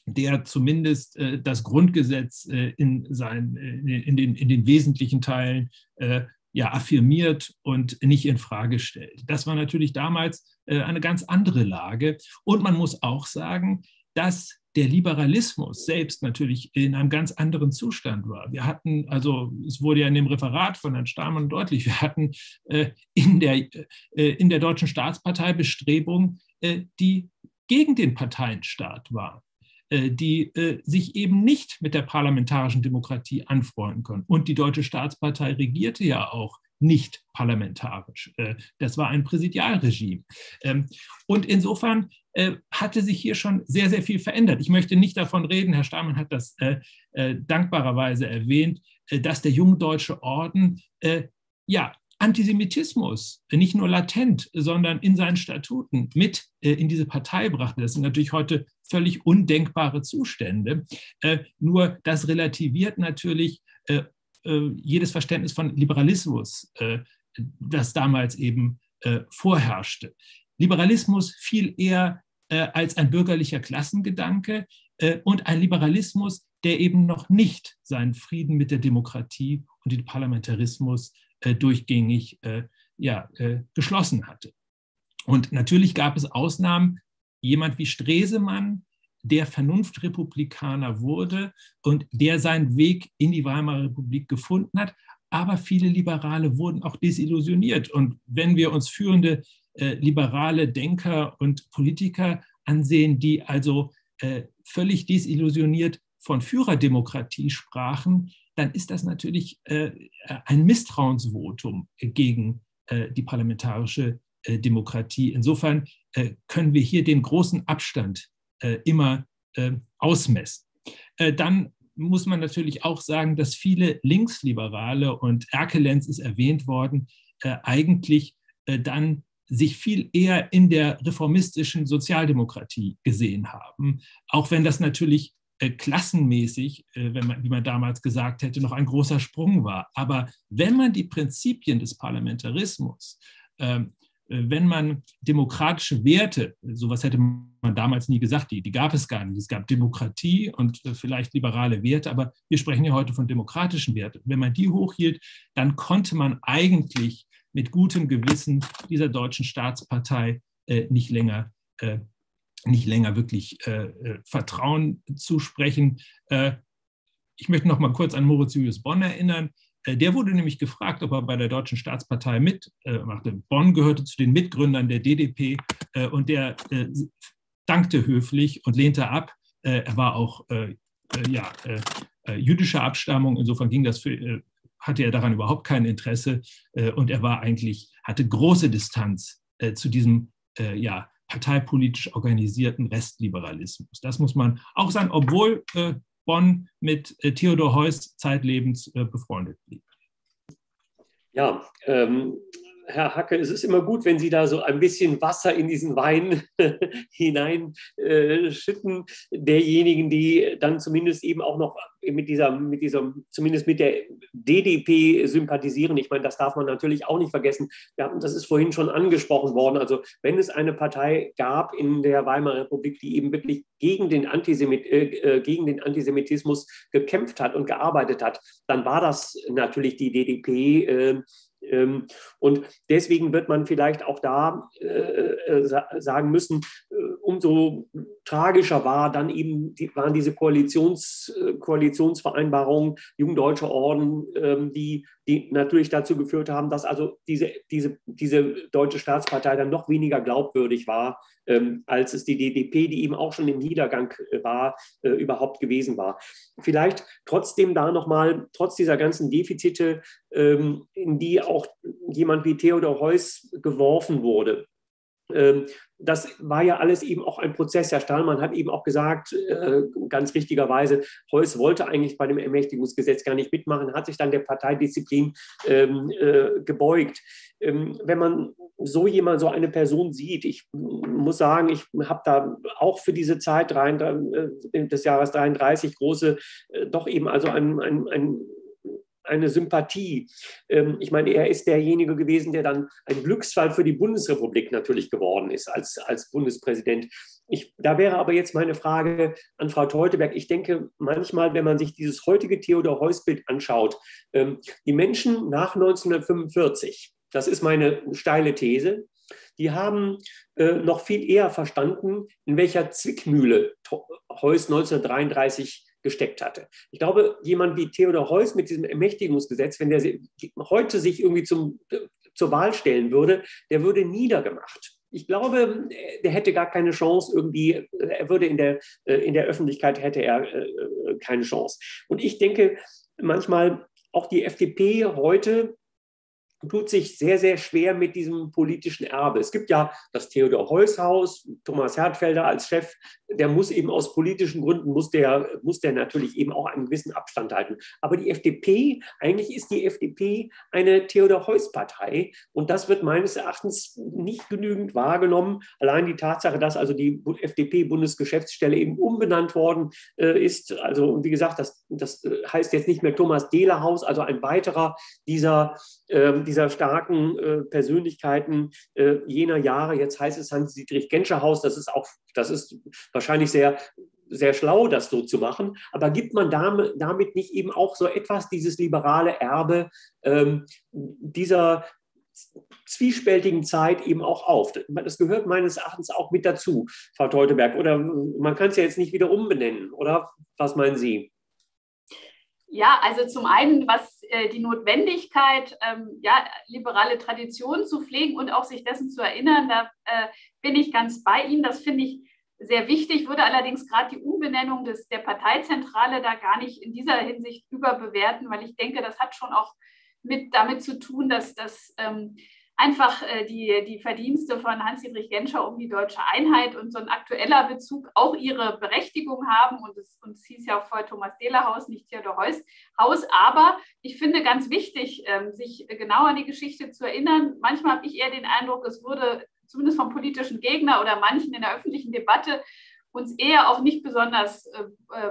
der zumindest äh, das Grundgesetz äh, in, sein, äh, in, den, in den wesentlichen Teilen äh, ja, affirmiert und nicht in Frage stellt. Das war natürlich damals äh, eine ganz andere Lage. Und man muss auch sagen, dass der Liberalismus selbst natürlich in einem ganz anderen Zustand war. Wir hatten, also es wurde ja in dem Referat von Herrn Stahlmann deutlich, wir hatten äh, in, der, äh, in der Deutschen Staatspartei Bestrebungen, äh, die gegen den Parteienstaat waren, äh, die äh, sich eben nicht mit der parlamentarischen Demokratie anfreunden können. Und die Deutsche Staatspartei regierte ja auch nicht parlamentarisch. Das war ein Präsidialregime. Und insofern hatte sich hier schon sehr, sehr viel verändert. Ich möchte nicht davon reden, Herr Stahlmann hat das dankbarerweise erwähnt, dass der Jungdeutsche Orden ja, Antisemitismus nicht nur latent, sondern in seinen Statuten mit in diese Partei brachte. Das sind natürlich heute völlig undenkbare Zustände. Nur das relativiert natürlich jedes Verständnis von Liberalismus, das damals eben vorherrschte. Liberalismus fiel eher als ein bürgerlicher Klassengedanke und ein Liberalismus, der eben noch nicht seinen Frieden mit der Demokratie und dem Parlamentarismus durchgängig ja, geschlossen hatte. Und natürlich gab es Ausnahmen, jemand wie Stresemann, der Vernunftrepublikaner wurde und der seinen Weg in die Weimarer Republik gefunden hat. Aber viele Liberale wurden auch desillusioniert. Und wenn wir uns führende äh, liberale Denker und Politiker ansehen, die also äh, völlig desillusioniert von Führerdemokratie sprachen, dann ist das natürlich äh, ein Misstrauensvotum gegen äh, die parlamentarische äh, Demokratie. Insofern äh, können wir hier den großen Abstand immer äh, ausmessen. Äh, dann muss man natürlich auch sagen, dass viele Linksliberale, und Erkelenz ist erwähnt worden, äh, eigentlich äh, dann sich viel eher in der reformistischen Sozialdemokratie gesehen haben, auch wenn das natürlich äh, klassenmäßig, äh, wenn man, wie man damals gesagt hätte, noch ein großer Sprung war. Aber wenn man die Prinzipien des Parlamentarismus äh, wenn man demokratische Werte, sowas hätte man damals nie gesagt, die, die gab es gar nicht. Es gab Demokratie und vielleicht liberale Werte, aber wir sprechen ja heute von demokratischen Werten. Wenn man die hochhielt, dann konnte man eigentlich mit gutem Gewissen dieser Deutschen Staatspartei äh, nicht länger, äh, nicht länger wirklich äh, Vertrauen zusprechen. Äh, ich möchte noch mal kurz an Moritz Julius Bonn erinnern. Der wurde nämlich gefragt, ob er bei der Deutschen Staatspartei mitmachte. Äh, Bonn gehörte zu den Mitgründern der D D P äh, und der äh, dankte höflich und lehnte ab. Äh, er war auch äh, ja, äh, jüdischer Abstammung, insofern ging das für, äh, hatte er daran überhaupt kein Interesse äh, und er war eigentlich, hatte große Distanz äh, zu diesem äh, ja, parteipolitisch organisierten Restliberalismus. Das muss man auch sagen, obwohl äh, Bonn mit äh, Theodor Heuss zeitlebens äh, befreundet blieb. Ja, ähm, Herr Hacke, es ist immer gut, wenn Sie da so ein bisschen Wasser in diesen Wein hineinschütten, äh, derjenigen, die dann zumindest eben auch noch mit dieser, mit dieser, zumindest mit der D D P sympathisieren. Ich meine, das darf man natürlich auch nicht vergessen. Wir hatten, das ist vorhin schon angesprochen worden. Also wenn es eine Partei gab in der Weimarer Republik, die eben wirklich gegen den, Antisemit, äh, gegen den Antisemitismus gekämpft hat und gearbeitet hat, dann war das natürlich die D D P. Äh, Und deswegen wird man vielleicht auch da äh, sagen müssen, äh, umso tragischer war dann eben, die, waren diese Koalitions, äh, Koalitionsvereinbarungen, Jungdeutscher Orden, äh, die, die natürlich dazu geführt haben, dass also diese, diese, diese Deutsche Staatspartei dann noch weniger glaubwürdig war, äh, als es die D D P, die eben auch schon im Niedergang war, äh, überhaupt gewesen war. Vielleicht trotzdem da nochmal, trotz dieser ganzen Defizite, äh, in die auch jemand wie Theodor Heuss geworfen wurde. Das war ja alles eben auch ein Prozess. Herr Stahlmann hat eben auch gesagt, ganz richtigerweise, Heuss wollte eigentlich bei dem Ermächtigungsgesetz gar nicht mitmachen, hat sich dann der Parteidisziplin gebeugt. Wenn man so jemand, so eine Person sieht, ich muss sagen, ich habe da auch für diese Zeit des Jahres dreiunddreißig große, doch eben also ein, ein, ein eine Sympathie. Ähm, ich meine, er ist derjenige gewesen, der dann ein Glücksfall für die Bundesrepublik natürlich geworden ist als, als Bundespräsident. Ich, da wäre aber jetzt meine Frage an Frau Teuteberg. Ich denke manchmal, wenn man sich dieses heutige Theodor-Heuss-Bild anschaut, ähm, die Menschen nach neunzehnhundertfünfundvierzig, das ist meine steile These, die haben äh, noch viel eher verstanden, in welcher Zwickmühle Heuss neunzehnhundertdreiunddreißig gesteckt hatte. Ich glaube, jemand wie Theodor Heuss mit diesem Ermächtigungsgesetz, wenn der heute sich irgendwie zum, zur Wahl stellen würde, der würde niedergemacht. Ich glaube, der hätte gar keine Chance irgendwie, er würde in der, in der Öffentlichkeit hätte er keine Chance. Und ich denke manchmal, auch die F D P heute tut sich sehr, sehr schwer mit diesem politischen Erbe. Es gibt ja das Theodor-Heuss-Haus, Thomas Hertfelder als Chef, der muss eben aus politischen Gründen, muss der, muss der natürlich eben auch einen gewissen Abstand halten. Aber die F D P, eigentlich ist die F D P eine Theodor-Heuss-Partei und das wird meines Erachtens nicht genügend wahrgenommen. Allein die Tatsache, dass also die F D P-Bundesgeschäftsstelle eben umbenannt worden äh, ist, also wie gesagt, das, das heißt jetzt nicht mehr Thomas-Dehler-Haus, also ein weiterer dieser äh, dieser starken äh, Persönlichkeiten äh, jener Jahre. Jetzt heißt es Hans-Dietrich-Genscher-Haus. Das ist auch, das ist wahrscheinlich sehr, sehr schlau, das so zu machen. Aber gibt man damit, damit nicht eben auch so etwas, dieses liberale Erbe ähm, dieser zwiespältigen Zeit eben auch auf? Das gehört meines Erachtens auch mit dazu, Frau Teuteberg. Oder man kann es ja jetzt nicht wieder umbenennen, oder? Was meinen Sie? Ja, also zum einen, was äh, die Notwendigkeit, ähm, ja, liberale Traditionen zu pflegen und auch sich dessen zu erinnern, da äh, bin ich ganz bei Ihnen. Das finde ich sehr wichtig, würde allerdings gerade die Umbenennung des, der Parteizentrale da gar nicht in dieser Hinsicht überbewerten, weil ich denke, das hat schon auch mit damit zu tun, dass das ähm, einfach äh, die, die Verdienste von Hans-Dietrich Genscher um die deutsche Einheit und so ein aktueller Bezug auch ihre Berechtigung haben. Und es, und es hieß ja auch vorher Thomas-Dehler-Haus, nicht Theodor-Heuss-Haus. Aber ich finde ganz wichtig, ähm, sich genau an die Geschichte zu erinnern. Manchmal habe ich eher den Eindruck, es wurde zumindest vom politischen Gegner oder manchen in der öffentlichen Debatte uns eher auch nicht besonders äh,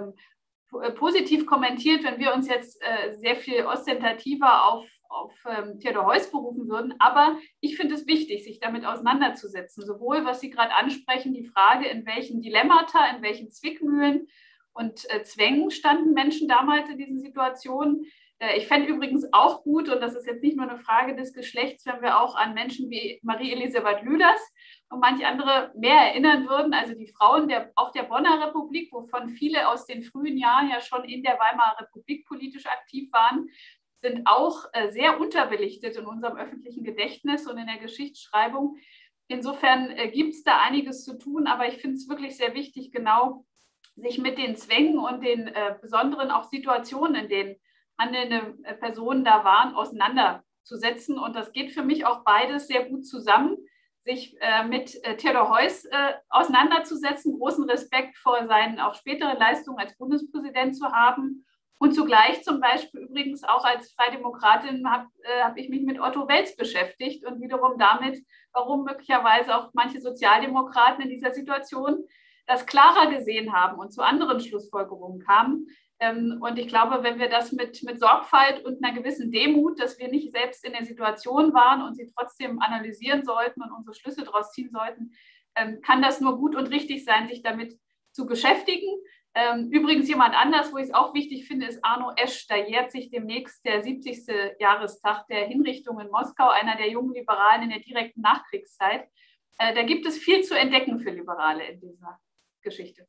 äh, positiv kommentiert, wenn wir uns jetzt äh, sehr viel ostentativer auf auf ähm, Theodor Heuss berufen würden. Aber ich finde es wichtig, sich damit auseinanderzusetzen. Sowohl, was Sie gerade ansprechen, die Frage, in welchen Dilemmata, in welchen Zwickmühlen und äh, Zwängen standen Menschen damals in diesen Situationen. Äh, ich fände übrigens auch gut, und das ist jetzt nicht nur eine Frage des Geschlechts, wenn wir auch an Menschen wie Marie-Elisabeth Lüders und manche andere mehr erinnern würden, also die Frauen der, auch der Bonner Republik, wovon viele aus den frühen Jahren ja schon in der Weimarer Republik politisch aktiv waren, sind auch äh, sehr unterbelichtet in unserem öffentlichen Gedächtnis und in der Geschichtsschreibung. Insofern äh, gibt es da einiges zu tun, aber ich finde es wirklich sehr wichtig, genau sich mit den Zwängen und den äh, besonderen auch Situationen, in denen handelnde äh, Personen da waren, auseinanderzusetzen. Und das geht für mich auch beides sehr gut zusammen, sich äh, mit äh, Theodor Heuss äh, auseinanderzusetzen, großen Respekt vor seinen auch späteren Leistungen als Bundespräsident zu haben. Und zugleich zum Beispiel übrigens auch als Freidemokratin habe äh, hab ich mich mit Otto Wels beschäftigt und wiederum damit, warum möglicherweise auch manche Sozialdemokraten in dieser Situation das klarer gesehen haben und zu anderen Schlussfolgerungen kamen. Ähm, und ich glaube, wenn wir das mit, mit Sorgfalt und einer gewissen Demut, dass wir nicht selbst in der Situation waren und sie trotzdem analysieren sollten und unsere Schlüsse daraus ziehen sollten, ähm, kann das nur gut und richtig sein, sich damit zu beschäftigen. Ähm, übrigens jemand anders, wo ich es auch wichtig finde, ist Arno Esch. Da jährt sich demnächst der siebzigste Jahrestag der Hinrichtung in Moskau, einer der jungen Liberalen in der direkten Nachkriegszeit. Äh, da gibt es viel zu entdecken für Liberale in dieser Geschichte.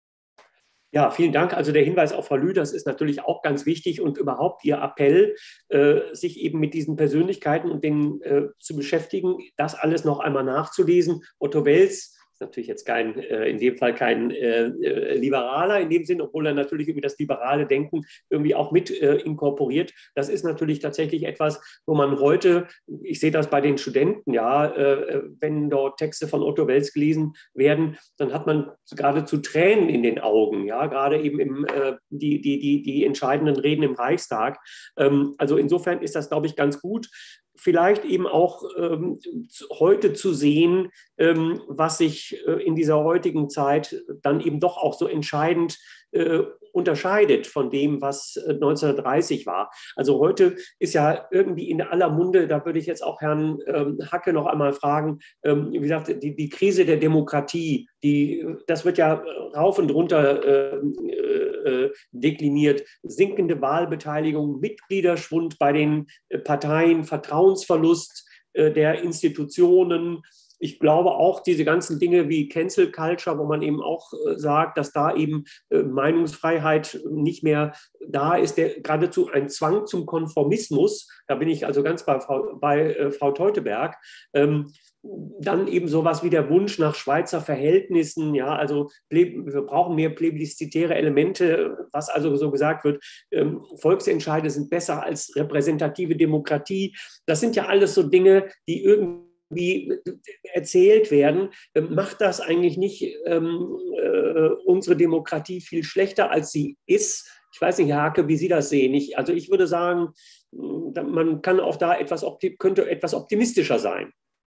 Ja, vielen Dank. Also der Hinweis auf Frau Lüders ist natürlich auch ganz wichtig und überhaupt Ihr Appell, äh, sich eben mit diesen Persönlichkeiten und denen äh, zu beschäftigen, das alles noch einmal nachzulesen. Otto Wels ist natürlich jetzt kein, äh, in dem Fall kein äh, Liberaler in dem Sinn, obwohl er natürlich irgendwie das liberale Denken irgendwie auch mit äh, inkorporiert. Das ist natürlich tatsächlich etwas, wo man heute, ich sehe das bei den Studenten, ja, äh, wenn dort Texte von Otto Wels gelesen werden, dann hat man geradezu Tränen in den Augen, ja, gerade eben im, äh, die, die, die, die entscheidenden Reden im Reichstag. Ähm, also insofern ist das, glaube ich, ganz gut. Vielleicht eben auch ähm, heute zu sehen, ähm, was sich äh, in dieser heutigen Zeit dann eben doch auch so entscheidend äh, unterscheidet von dem, was neunzehnhundertdreißig war. Also heute ist ja irgendwie in aller Munde, da würde ich jetzt auch Herrn ähm, Hacke noch einmal fragen, ähm, wie gesagt, die, die Krise der Demokratie, die, das wird ja rauf und runter äh, äh, dekliniert, sinkende Wahlbeteiligung, Mitgliederschwund bei den Parteien, Vertrauensverlust äh, der Institutionen. Ich glaube auch diese ganzen Dinge wie Cancel Culture, wo man eben auch äh, sagt, dass da eben äh, Meinungsfreiheit nicht mehr da ist, der, geradezu ein Zwang zum Konformismus. Da bin ich also ganz bei Frau, bei, äh, Frau Teuteberg. Ähm, dann eben sowas wie der Wunsch nach Schweizer Verhältnissen, ja, also wir brauchen mehr plebiszitäre Elemente, was also so gesagt wird, ähm, Volksentscheide sind besser als repräsentative Demokratie. Das sind ja alles so Dinge, die irgendwie wie erzählt werden, macht das eigentlich nicht ähm, äh, unsere Demokratie viel schlechter, als sie ist? Ich weiß nicht, Herr Hacke, wie Sie das sehen. Ich, also ich würde sagen, man kann auch da etwas, könnte etwas optimistischer sein.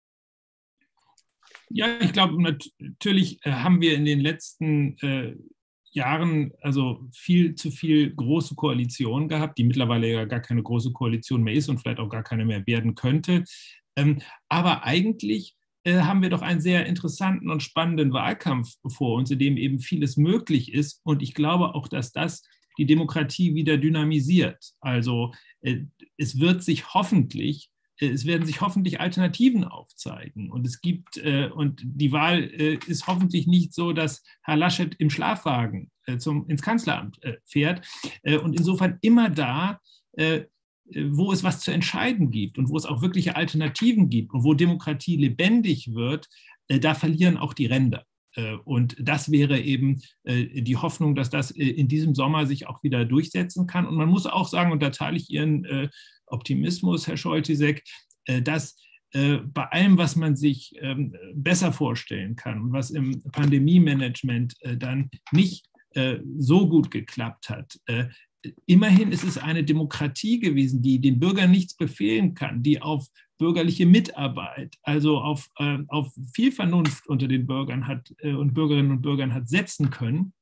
Ja, ich glaube, natürlich haben wir in den letzten äh, Jahren also viel zu viel große Koalitionen gehabt, die mittlerweile ja gar keine große Koalition mehr ist und vielleicht auch gar keine mehr werden könnte. Ähm, aber eigentlich äh, haben wir doch einen sehr interessanten und spannenden Wahlkampf vor uns, in dem eben vieles möglich ist. Und ich glaube auch, dass das die Demokratie wieder dynamisiert. Also äh, es wird sich hoffentlich, äh, es werden sich hoffentlich Alternativen aufzeigen. Und es gibt, äh, und die Wahl äh, ist hoffentlich nicht so, dass Herr Laschet im Schlafwagen äh, zum, ins Kanzleramt äh, fährt. Äh, und insofern immer da, äh, wo es was zu entscheiden gibt und wo es auch wirkliche Alternativen gibt und wo Demokratie lebendig wird, da verlieren auch die Ränder. Und das wäre eben die Hoffnung, dass das in diesem Sommer sich auch wieder durchsetzen kann. Und man muss auch sagen, und da teile ich Ihren Optimismus, Herr Scholtisek, dass bei allem, was man sich besser vorstellen kann und was im Pandemie-Management dann nicht so gut geklappt hat, immerhin ist es eine Demokratie gewesen, die den Bürgern nichts befehlen kann, die auf bürgerliche Mitarbeit, also auf, äh, auf viel Vernunft unter den Bürgern hat äh, und Bürgerinnen und Bürgern hat setzen können.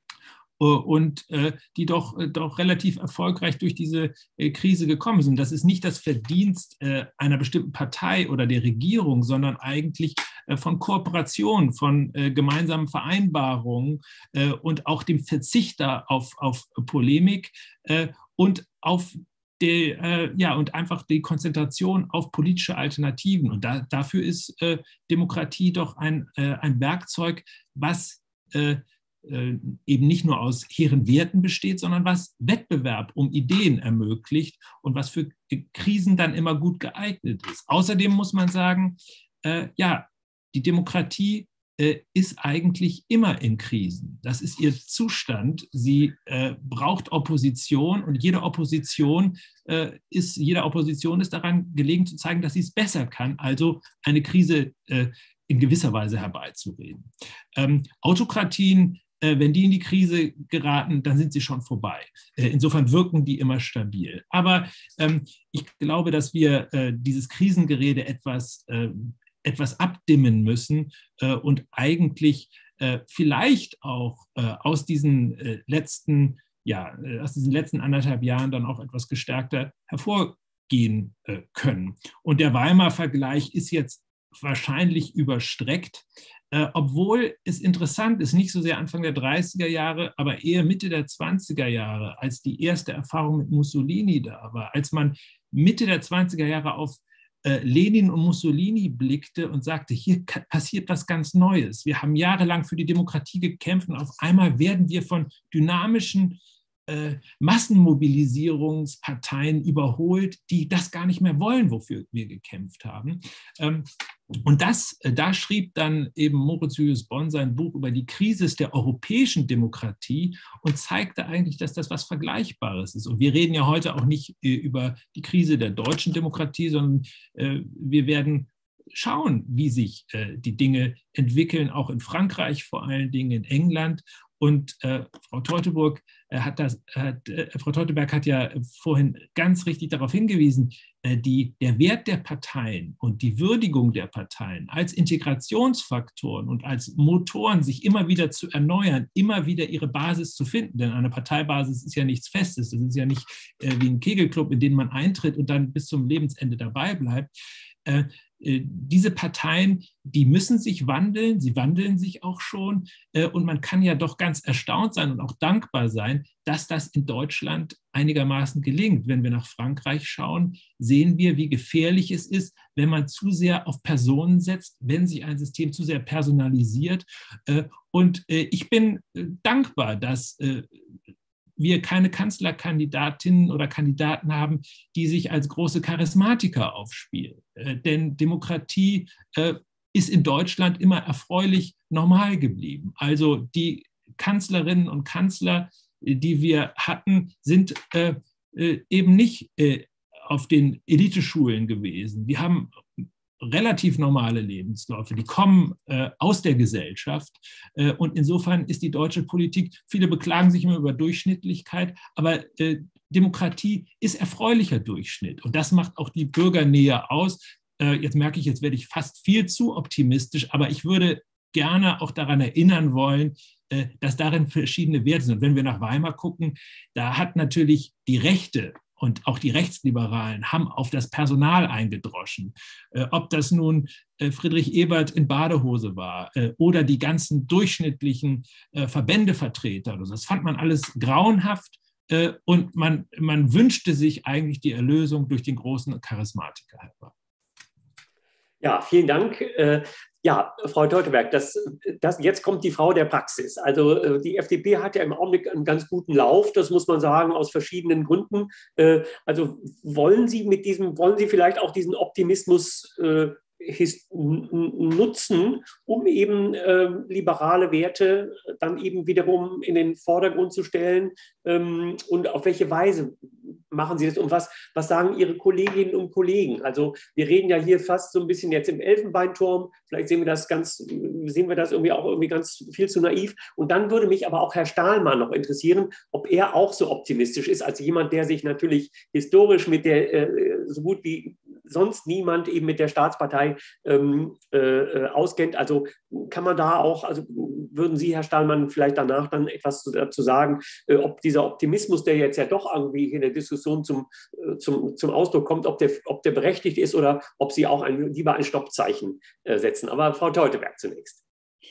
Und äh, die doch, doch relativ erfolgreich durch diese äh, Krise gekommen sind. Das ist nicht das Verdienst äh, einer bestimmten Partei oder der Regierung, sondern eigentlich äh, von Kooperation, von äh, gemeinsamen Vereinbarungen äh, und auch dem Verzicht da auf, auf Polemik äh, und auf die, äh, ja, und einfach die Konzentration auf politische Alternativen. Und da, dafür ist äh, Demokratie doch ein, äh, ein Werkzeug, was äh, eben nicht nur aus hehren Werten besteht, sondern was Wettbewerb um Ideen ermöglicht und was für Krisen dann immer gut geeignet ist. Außerdem muss man sagen, äh, ja, die Demokratie äh, ist eigentlich immer in Krisen. Das ist ihr Zustand. Sie äh, braucht Opposition und jede Opposition äh, ist, jeder Opposition ist daran gelegen zu zeigen, dass sie es besser kann, also eine Krise äh, in gewisser Weise herbeizureden. Ähm, Autokratien, wenn die in die Krise geraten, dann sind sie schon vorbei. Insofern wirken die immer stabil. Aber ähm, ich glaube, dass wir äh, dieses Krisengerede etwas, äh, etwas abdimmen müssen äh, und eigentlich äh, vielleicht auch äh, aus diesen äh, letzten, ja, aus diesen letzten anderthalb Jahren dann auch etwas gestärkter hervorgehen äh, können. Und der Weimar-Vergleich ist jetzt wahrscheinlich überstreckt, äh, obwohl es interessant ist, nicht so sehr Anfang der dreißiger Jahre, aber eher Mitte der zwanziger Jahre, als die erste Erfahrung mit Mussolini da war, als man Mitte der zwanziger Jahre auf äh, Lenin und Mussolini blickte und sagte, hier passiert was ganz Neues. Wir haben jahrelang für die Demokratie gekämpft und auf einmal werden wir von dynamischen Äh, Massenmobilisierungsparteien überholt, die das gar nicht mehr wollen, wofür wir gekämpft haben. Ähm, und das, äh, da schrieb dann eben Moritz Julius Bonn sein Buch über die Krise der europäischen Demokratie und zeigte eigentlich, dass das was Vergleichbares ist. Und wir reden ja heute auch nicht äh, über die Krise der deutschen Demokratie, sondern äh, wir werden schauen, wie sich äh, die Dinge entwickeln, auch in Frankreich vor allen Dingen, in England. Und äh, Frau Teuteburg, hat das, hat, Frau Teuteberg hat ja vorhin ganz richtig darauf hingewiesen, die, der Wert der Parteien und die Würdigung der Parteien als Integrationsfaktoren und als Motoren, sich immer wieder zu erneuern, immer wieder ihre Basis zu finden. Denn eine Parteibasis ist ja nichts Festes, das ist ja nicht äh, wie ein Kegelclub, in den man eintritt und dann bis zum Lebensende dabei bleibt. Äh, Diese Parteien, die müssen sich wandeln, sie wandeln sich auch schon und man kann ja doch ganz erstaunt sein und auch dankbar sein, dass das in Deutschland einigermaßen gelingt. Wenn wir nach Frankreich schauen, sehen wir, wie gefährlich es ist, wenn man zu sehr auf Personen setzt, wenn sich ein System zu sehr personalisiert. Und ich bin dankbar, dass wir keine Kanzlerkandidatinnen oder Kandidaten haben, die sich als große Charismatiker aufspielen. Äh, denn Demokratie äh, ist in Deutschland immer erfreulich normal geblieben. Also die Kanzlerinnen und Kanzler, die wir hatten, sind äh, äh, eben nicht äh, auf den Eliteschulen gewesen. Die haben relativ normale Lebensläufe, die kommen äh, aus der Gesellschaft äh, und insofern ist die deutsche Politik, viele beklagen sich immer über Durchschnittlichkeit, aber äh, Demokratie ist erfreulicher Durchschnitt und das macht auch die Bürgernähe aus. Äh, jetzt merke ich, jetzt werde ich fast viel zu optimistisch, aber ich würde gerne auch daran erinnern wollen, äh, dass darin verschiedene Werte sind. Und wenn wir nach Weimar gucken, da hat natürlich die Rechte und auch die Rechtsliberalen haben auf das Personal eingedroschen. Äh, ob das nun äh, Friedrich Ebert in Badehose war äh, oder die ganzen durchschnittlichen äh, Verbändevertreter. Also das fand man alles grauenhaft äh, und man, man wünschte sich eigentlich die Erlösung durch den großen Charismatiker. Ja, vielen Dank. Äh, Ja, Frau Teuteberg, das, das, jetzt kommt die Frau der Praxis. Also die F D P hat ja im Augenblick einen ganz guten Lauf, das muss man sagen, aus verschiedenen Gründen. Also wollen Sie mit diesem, wollen Sie vielleicht auch diesen Optimismus nutzen, um eben äh, liberale Werte dann eben wiederum in den Vordergrund zu stellen? Ähm, und auf welche Weise machen Sie das? Und was, was sagen Ihre Kolleginnen und Kollegen? Also wir reden ja hier fast so ein bisschen jetzt im Elfenbeinturm. Vielleicht sehen wir das ganz, sehen wir das irgendwie auch irgendwie ganz viel zu naiv. Und dann würde mich aber auch Herr Stahlmann noch interessieren, ob er auch so optimistisch ist, als jemand, der sich natürlich historisch mit der, äh, so gut wie sonst niemand eben mit der Staatspartei ähm, äh, auskennt. Also kann man da auch, also würden Sie, Herr Stahlmann, vielleicht danach dann etwas dazu sagen, äh, ob dieser Optimismus, der jetzt ja doch irgendwie in der Diskussion zum, äh, zum, zum Ausdruck kommt, ob der, ob der berechtigt ist oder ob Sie auch ein, lieber ein Stoppzeichen äh, setzen. Aber Frau Teuteberg zunächst.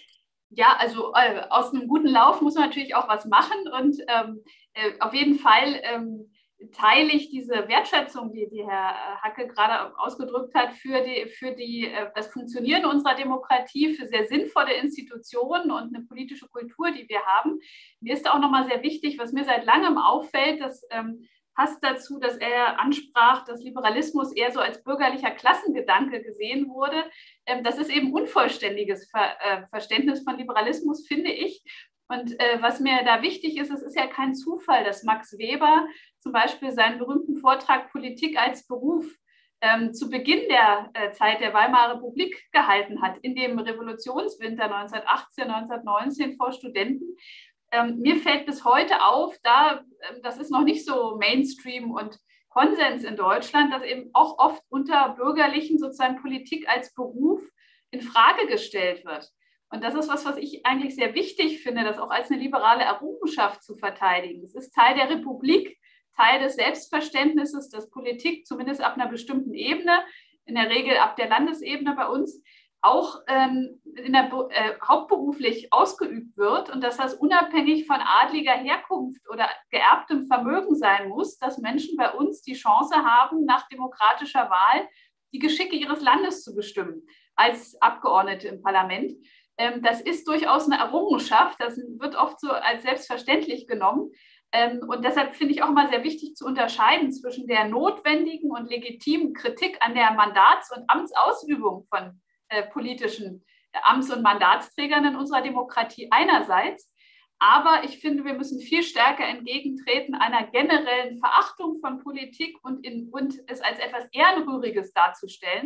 Ja, also äh, aus einem guten Lauf muss man natürlich auch was machen und ähm, äh, auf jeden Fall ähm, teile ich diese Wertschätzung, die, die Herr Hacke gerade ausgedrückt hat, für, die, für die, das Funktionieren unserer Demokratie, für sehr sinnvolle Institutionen und eine politische Kultur, die wir haben. Mir ist auch nochmal sehr wichtig, was mir seit langem auffällt, das ähm, passt dazu, dass er ansprach, dass Liberalismus eher so als bürgerlicher Klassengedanke gesehen wurde. Ähm, das ist eben unvollständiges Ver, äh, Verständnis von Liberalismus, finde ich. Und äh, was mir da wichtig ist, es ist ja kein Zufall, dass Max Weber zum Beispiel seinen berühmten Vortrag Politik als Beruf ähm, zu Beginn der äh, Zeit der Weimarer Republik gehalten hat, in dem Revolutionswinter neunzehnhundertachtzehn, neunzehnhundertneunzehn vor Studenten. Ähm, mir fällt bis heute auf, da, äh, das ist noch nicht so Mainstream und Konsens in Deutschland, dass eben auch oft unter Bürgerlichen sozusagen Politik als Beruf in Frage gestellt wird. Und das ist was, was ich eigentlich sehr wichtig finde, das auch als eine liberale Errungenschaft zu verteidigen. Es ist Teil der Republik, Teil des Selbstverständnisses, dass Politik zumindest ab einer bestimmten Ebene, in der Regel ab der Landesebene bei uns, auch ähm, in der, äh, hauptberuflich ausgeübt wird und dass das unabhängig von adliger Herkunft oder geerbtem Vermögen sein muss, dass Menschen bei uns die Chance haben, nach demokratischer Wahl die Geschicke ihres Landes zu bestimmen als Abgeordnete im Parlament. Das ist durchaus eine Errungenschaft, das wird oft so als selbstverständlich genommen. Und deshalb finde ich auch immer sehr wichtig zu unterscheiden zwischen der notwendigen und legitimen Kritik an der Mandats- und Amtsausübung von politischen Amts- und Mandatsträgern in unserer Demokratie einerseits. Aber ich finde, wir müssen viel stärker entgegentreten einer generellen Verachtung von Politik und, in, und es als etwas Ehrenrühriges darzustellen.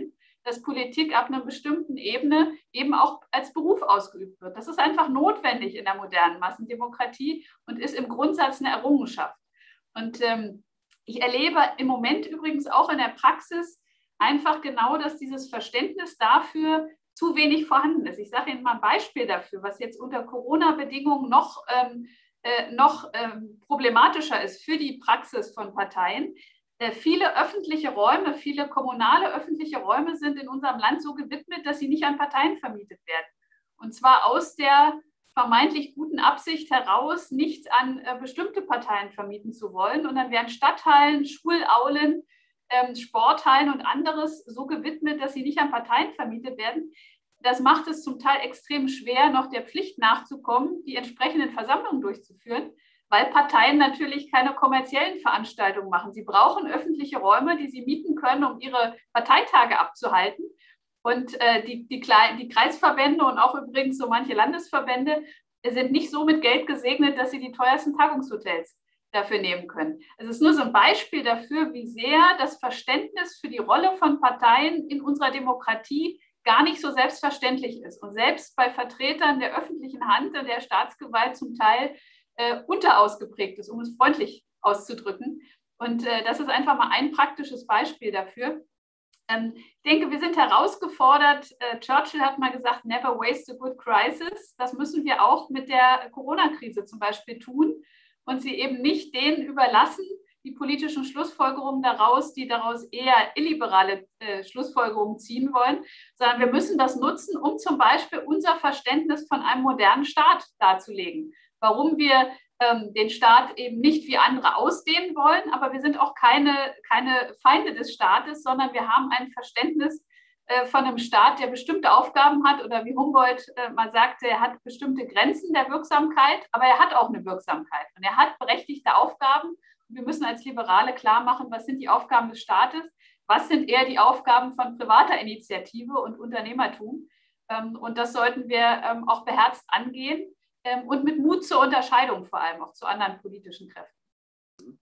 dass Politik ab einer bestimmten Ebene eben auch als Beruf ausgeübt wird. Das ist einfach notwendig in der modernen Massendemokratie und ist im Grundsatz eine Errungenschaft. Und ähm, ich erlebe im Moment übrigens auch in der Praxis einfach genau, dass dieses Verständnis dafür zu wenig vorhanden ist. Ich sage Ihnen mal ein Beispiel dafür, was jetzt unter Corona-Bedingungen noch, ähm, äh, noch ähm, problematischer ist für die Praxis von Parteien. Äh, viele öffentliche Räume, viele kommunale öffentliche Räume sind in unserem Land so gewidmet, dass sie nicht an Parteien vermietet werden. Und zwar aus der vermeintlich guten Absicht heraus, nicht an äh, bestimmte Parteien vermieten zu wollen. Und dann werden Stadthallen, Schulaulen, ähm, Sporthallen und anderes so gewidmet, dass sie nicht an Parteien vermietet werden. Das macht es zum Teil extrem schwer, noch der Pflicht nachzukommen, die entsprechenden Versammlungen durchzuführen, weil Parteien natürlich keine kommerziellen Veranstaltungen machen. Sie brauchen öffentliche Räume, die sie mieten können, um ihre Parteitage abzuhalten. Und äh, die, die, die Kreisverbände und auch übrigens so manche Landesverbände sind nicht so mit Geld gesegnet, dass sie die teuersten Tagungshotels dafür nehmen können. Es ist nur so ein Beispiel dafür, wie sehr das Verständnis für die Rolle von Parteien in unserer Demokratie gar nicht so selbstverständlich ist und selbst bei Vertretern der öffentlichen Hand und der Staatsgewalt zum Teil äh, unterausgeprägt ist, um es freundlich auszudrücken. Und äh, das ist einfach mal ein praktisches Beispiel dafür. Ähm, ich denke, wir sind herausgefordert. Äh, Churchill hat mal gesagt, never waste a good crisis. Das müssen wir auch mit der Corona-Krise zum Beispiel tun und sie eben nicht denen überlassen, die politischen Schlussfolgerungen daraus, die daraus eher illiberale äh, Schlussfolgerungen ziehen wollen, sondern wir müssen das nutzen, um zum Beispiel unser Verständnis von einem modernen Staat darzulegen. Warum wir ähm, den Staat eben nicht wie andere ausdehnen wollen, aber wir sind auch keine, keine Feinde des Staates, sondern wir haben ein Verständnis äh, von einem Staat, der bestimmte Aufgaben hat oder wie Humboldt äh, mal sagte, er hat bestimmte Grenzen der Wirksamkeit, aber er hat auch eine Wirksamkeit und er hat berechtigte Aufgaben. Wir müssen als Liberale klar machen, was sind die Aufgaben des Staates, was sind eher die Aufgaben von privater Initiative und Unternehmertum. Und das sollten wir auch beherzt angehen und mit Mut zur Unterscheidung vor allem auch zu anderen politischen Kräften.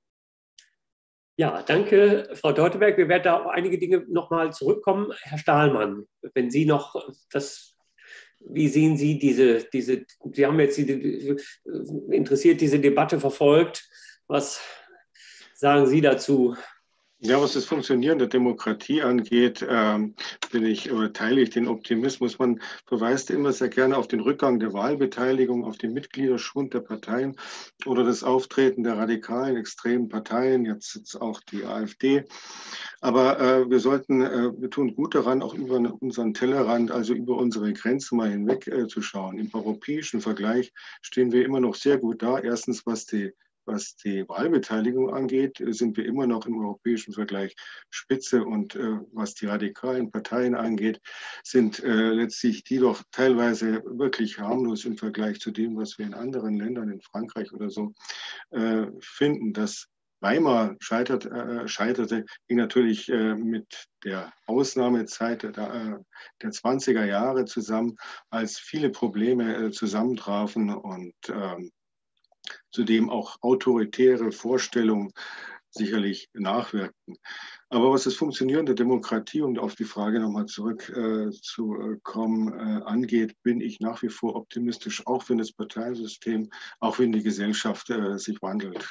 Ja, danke, Frau Teuteberg. Wir werden da auf einige Dinge nochmal zurückkommen. Herr Stahlmann, wenn Sie noch das... Wie sehen Sie diese, diese, Sie haben jetzt diese, interessiert diese Debatte verfolgt. Was sagen Sie dazu? Ja, was das Funktionieren der Demokratie angeht, ähm, bin ich, oder teile ich den Optimismus. Man verweist immer sehr gerne auf den Rückgang der Wahlbeteiligung, auf den Mitgliederschwund der Parteien oder das Auftreten der radikalen, extremen Parteien, jetzt, jetzt auch die AfD. Aber äh, wir sollten, äh, wir tun gut daran, auch über unseren Tellerrand, also über unsere Grenzen mal hinweg äh, zu schauen. Im europäischen Vergleich stehen wir immer noch sehr gut da. Erstens, was die Was die Wahlbeteiligung angeht, sind wir immer noch im europäischen Vergleich Spitze. Und äh, was die radikalen Parteien angeht, sind äh, letztlich die doch teilweise wirklich harmlos im Vergleich zu dem, was wir in anderen Ländern, in Frankreich oder so, äh, finden. Dass Weimar scheitert, äh, scheiterte, ging natürlich äh, mit der Ausnahmezeit der, äh, der zwanziger Jahre zusammen, als viele Probleme äh, zusammentrafen und äh, zudem auch autoritäre Vorstellungen sicherlich nachwirkten. Aber was das Funktionieren der Demokratie, um auf die Frage nochmal zurückzukommen, äh, äh, angeht, bin ich nach wie vor optimistisch, auch wenn das Parteiensystem, auch wenn die Gesellschaft äh, sich wandelt.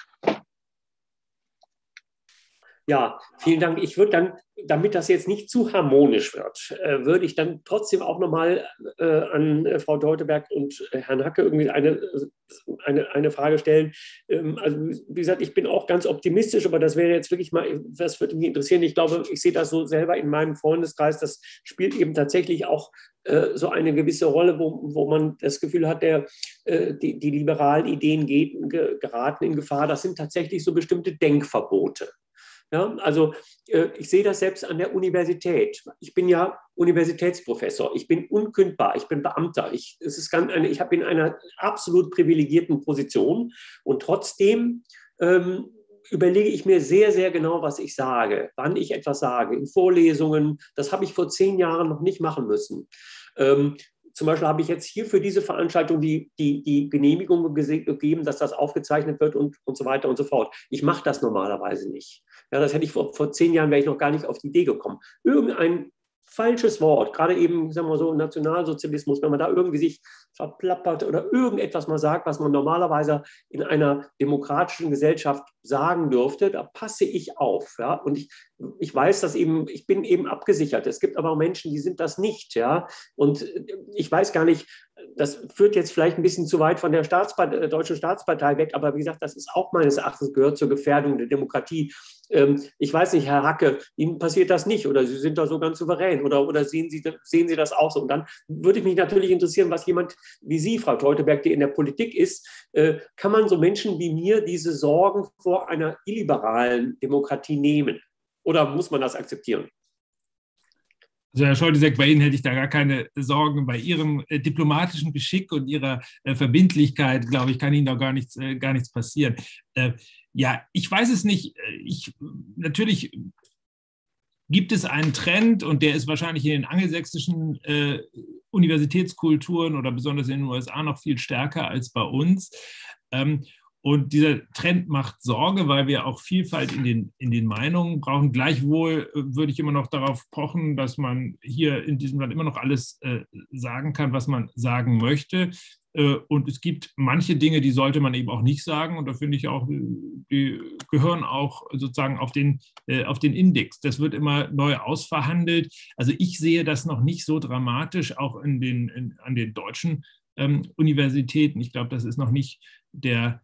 Ja, vielen Dank. Ich würde dann, damit das jetzt nicht zu harmonisch wird, äh, würde ich dann trotzdem auch nochmal äh, an äh, Frau Teuteberg und äh, Herrn Hacke irgendwie eine, eine, eine Frage stellen. Ähm, also wie gesagt, ich bin auch ganz optimistisch, aber das wäre jetzt wirklich mal, das würde mich interessieren. Ich glaube, ich sehe das so selber in meinem Freundeskreis, das spielt eben tatsächlich auch äh, so eine gewisse Rolle, wo, wo man das Gefühl hat, der, äh, die, die liberalen Ideen geht, ge, geraten in Gefahr. Das sind tatsächlich so bestimmte Denkverbote. Ja, also äh, ich sehe das selbst an der Universität. Ich bin ja Universitätsprofessor, ich bin unkündbar, ich bin Beamter. Ich, es ist ganz eine, ich bin in einer absolut privilegierten Position und trotzdem ähm, überlege ich mir sehr, sehr genau, was ich sage, wann ich etwas sage, in Vorlesungen. Das habe ich vor zehn Jahren noch nicht machen müssen. Ähm, Zum Beispiel habe ich jetzt hier für diese Veranstaltung die, die, die Genehmigung gegeben, dass das aufgezeichnet wird und, und so weiter und so fort. Ich mache das normalerweise nicht. Ja, das hätte ich vor, vor zehn Jahren, wäre ich noch gar nicht auf die Idee gekommen. Irgendein falsches Wort, gerade eben, sagen wir so, Nationalsozialismus, wenn man da irgendwie sich verplappert oder irgendetwas mal sagt, was man normalerweise in einer demokratischen Gesellschaft sagen dürfte, da passe ich auf. Ja? Und ich, ich weiß, dass eben, ich bin eben abgesichert. Es gibt aber auch Menschen, die sind das nicht. Ja? Und ich weiß gar nicht, das führt jetzt vielleicht ein bisschen zu weit von der Staatspartei, Deutschen Staatspartei weg, aber wie gesagt, das ist auch meines Erachtens gehört zur Gefährdung der Demokratie. Ich weiß nicht, Herr Hacke, Ihnen passiert das nicht oder Sie sind da so ganz souverän oder, oder sehen Sie, sehen Sie das auch so? Und dann würde mich natürlich interessieren, was jemand wie Sie, Frau Teuteberg, die in der Politik ist, kann man so Menschen wie mir diese Sorgen vor einer illiberalen Demokratie nehmen? Oder muss man das akzeptieren? Also Herr Scholtesek, bei Ihnen hätte ich da gar keine Sorgen. Bei Ihrem äh, diplomatischen Geschick und Ihrer äh, Verbindlichkeit, glaube ich, kann Ihnen da gar nichts, äh, gar nichts passieren. Äh, ja, ich weiß es nicht. Ich, natürlich gibt es einen Trend und der ist wahrscheinlich in den angelsächsischen äh, Universitätskulturen oder besonders in den U S A noch viel stärker als bei uns. Ähm, Und dieser Trend macht Sorge, weil wir auch Vielfalt in den, in den Meinungen brauchen. Gleichwohl würde ich immer noch darauf pochen, dass man hier in diesem Land immer noch alles äh, sagen kann, was man sagen möchte. Äh, und es gibt manche Dinge, die sollte man eben auch nicht sagen. Und da finde ich auch, die gehören auch sozusagen auf den, äh, auf den Index. Das wird immer neu ausverhandelt. Also ich sehe das noch nicht so dramatisch, auch in den, in, an den deutschen ähm, Universitäten. Ich glaube, das ist noch nicht der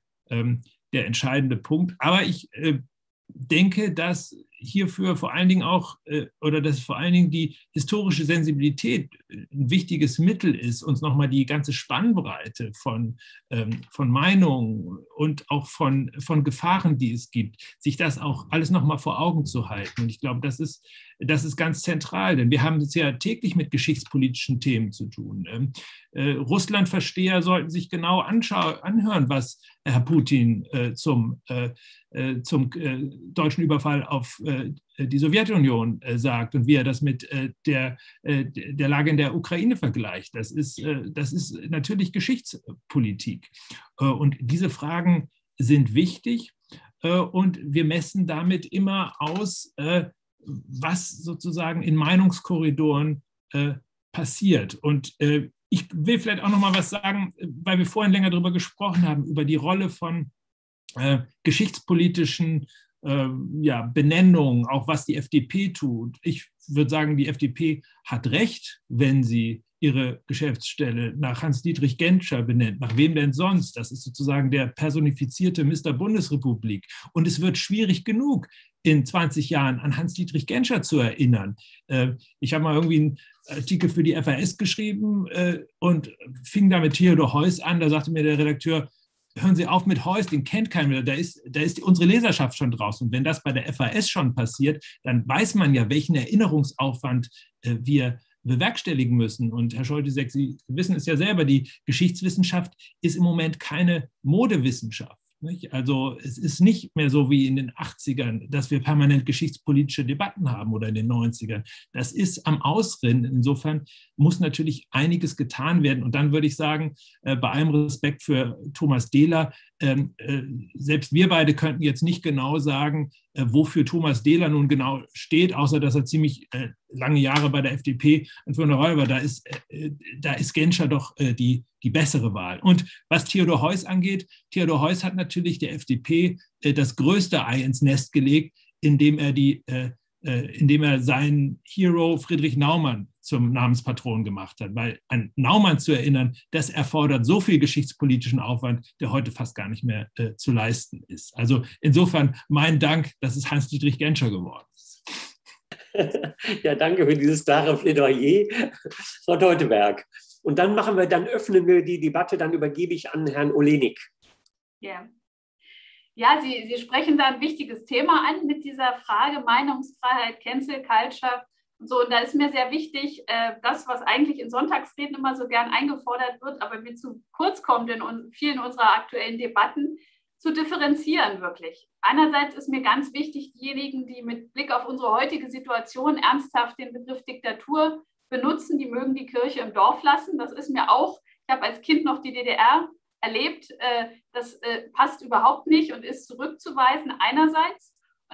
der entscheidende Punkt. Aber ich äh, denke, dass hierfür vor allen Dingen auch, äh, oder dass vor allen Dingen die historische Sensibilität ein wichtiges Mittel ist, uns nochmal die ganze Spannbreite von, ähm, von Meinungen und auch von, von Gefahren, die es gibt, sich das auch alles nochmal vor Augen zu halten. Und ich glaube, das ist, das ist ganz zentral, denn wir haben es ja täglich mit geschichtspolitischen Themen zu tun. Ähm, äh, Russlandversteher sollten sich genau anschau- anhören, was Herr Putin äh, zum, äh, zum äh, deutschen Überfall auf äh, die Sowjetunion äh, sagt und wie er das mit äh, der, äh, der Lage in der Ukraine vergleicht. Das ist, äh, das ist natürlich Geschichtspolitik. Äh, und diese Fragen sind wichtig äh, und wir messen damit immer aus, äh, was sozusagen in Meinungskorridoren äh, passiert. Und äh, ich will vielleicht auch noch mal was sagen, weil wir vorhin länger darüber gesprochen haben, über die Rolle von äh, geschichtspolitischen äh, ja, Benennungen, auch was die F D P tut. Ich würde sagen, die F D P hat recht, wenn sie ihre Geschäftsstelle nach Hans-Dietrich Genscher benennt. Nach wem denn sonst? Das ist sozusagen der personifizierte Mister Bundesrepublik. Und es wird schwierig genug, in zwanzig Jahren an Hans-Dietrich Genscher zu erinnern. Äh, ich habe mal irgendwie einen Artikel für die F A S geschrieben äh, und fing da mit Theodor Heuss an. Da sagte mir der Redakteur, hören Sie auf mit Heuss, den kennt keiner mehr. Da ist, da ist unsere Leserschaft schon draußen. Und wenn das bei der F A S schon passiert, dann weiß man ja, welchen Erinnerungsaufwand äh, wir bewerkstelligen müssen. Und Herr Scholtesek, Sie wissen es ja selber, die Geschichtswissenschaft ist im Moment keine Modewissenschaft. Nicht? Also es ist nicht mehr so wie in den achtzigern, dass wir permanent geschichtspolitische Debatten haben oder in den neunzigern. Das ist am Ausrinnen. Insofern muss natürlich einiges getan werden. Und dann würde ich sagen, äh, bei allem Respekt für Thomas Dehler, ähm, äh, selbst wir beide könnten jetzt nicht genau sagen, äh, wofür Thomas Dehler nun genau steht, außer dass er ziemlich äh, lange Jahre bei der F D P und für eine Räuber, da ist, äh, da ist Genscher doch äh, die, die bessere Wahl. Und was Theodor Heuss angeht, Theodor Heuss hat natürlich der F D P äh, das größte Ei ins Nest gelegt, indem er, die, äh, äh, indem er seinen Hero Friedrich Naumann zum Namenspatron gemacht hat. Weil an Naumann zu erinnern, das erfordert so viel geschichtspolitischen Aufwand, der heute fast gar nicht mehr äh, zu leisten ist. Also insofern mein Dank, dass es Hans-Dietrich Genscher geworden ist. Ja, danke für dieses klare Plädoyer, Frau Teuteberg. Und dann machen wir, dann öffnen wir die Debatte, dann übergebe ich an Herrn Olenik. Ja, ja Sie, Sie sprechen da ein wichtiges Thema an mit dieser Frage Meinungsfreiheit, Cancel Culture und so. Und da ist mir sehr wichtig, das, was eigentlich in Sonntagsreden immer so gern eingefordert wird, aber mir zu kurz kommt in vielen unserer aktuellen Debatten, zu differenzieren wirklich. Einerseits ist mir ganz wichtig, diejenigen, die mit Blick auf unsere heutige Situation ernsthaft den Begriff Diktatur benutzen, die mögen die Kirche im Dorf lassen. Das ist mir auch, ich habe als Kind noch die D D R erlebt, das passt überhaupt nicht und ist zurückzuweisen einerseits.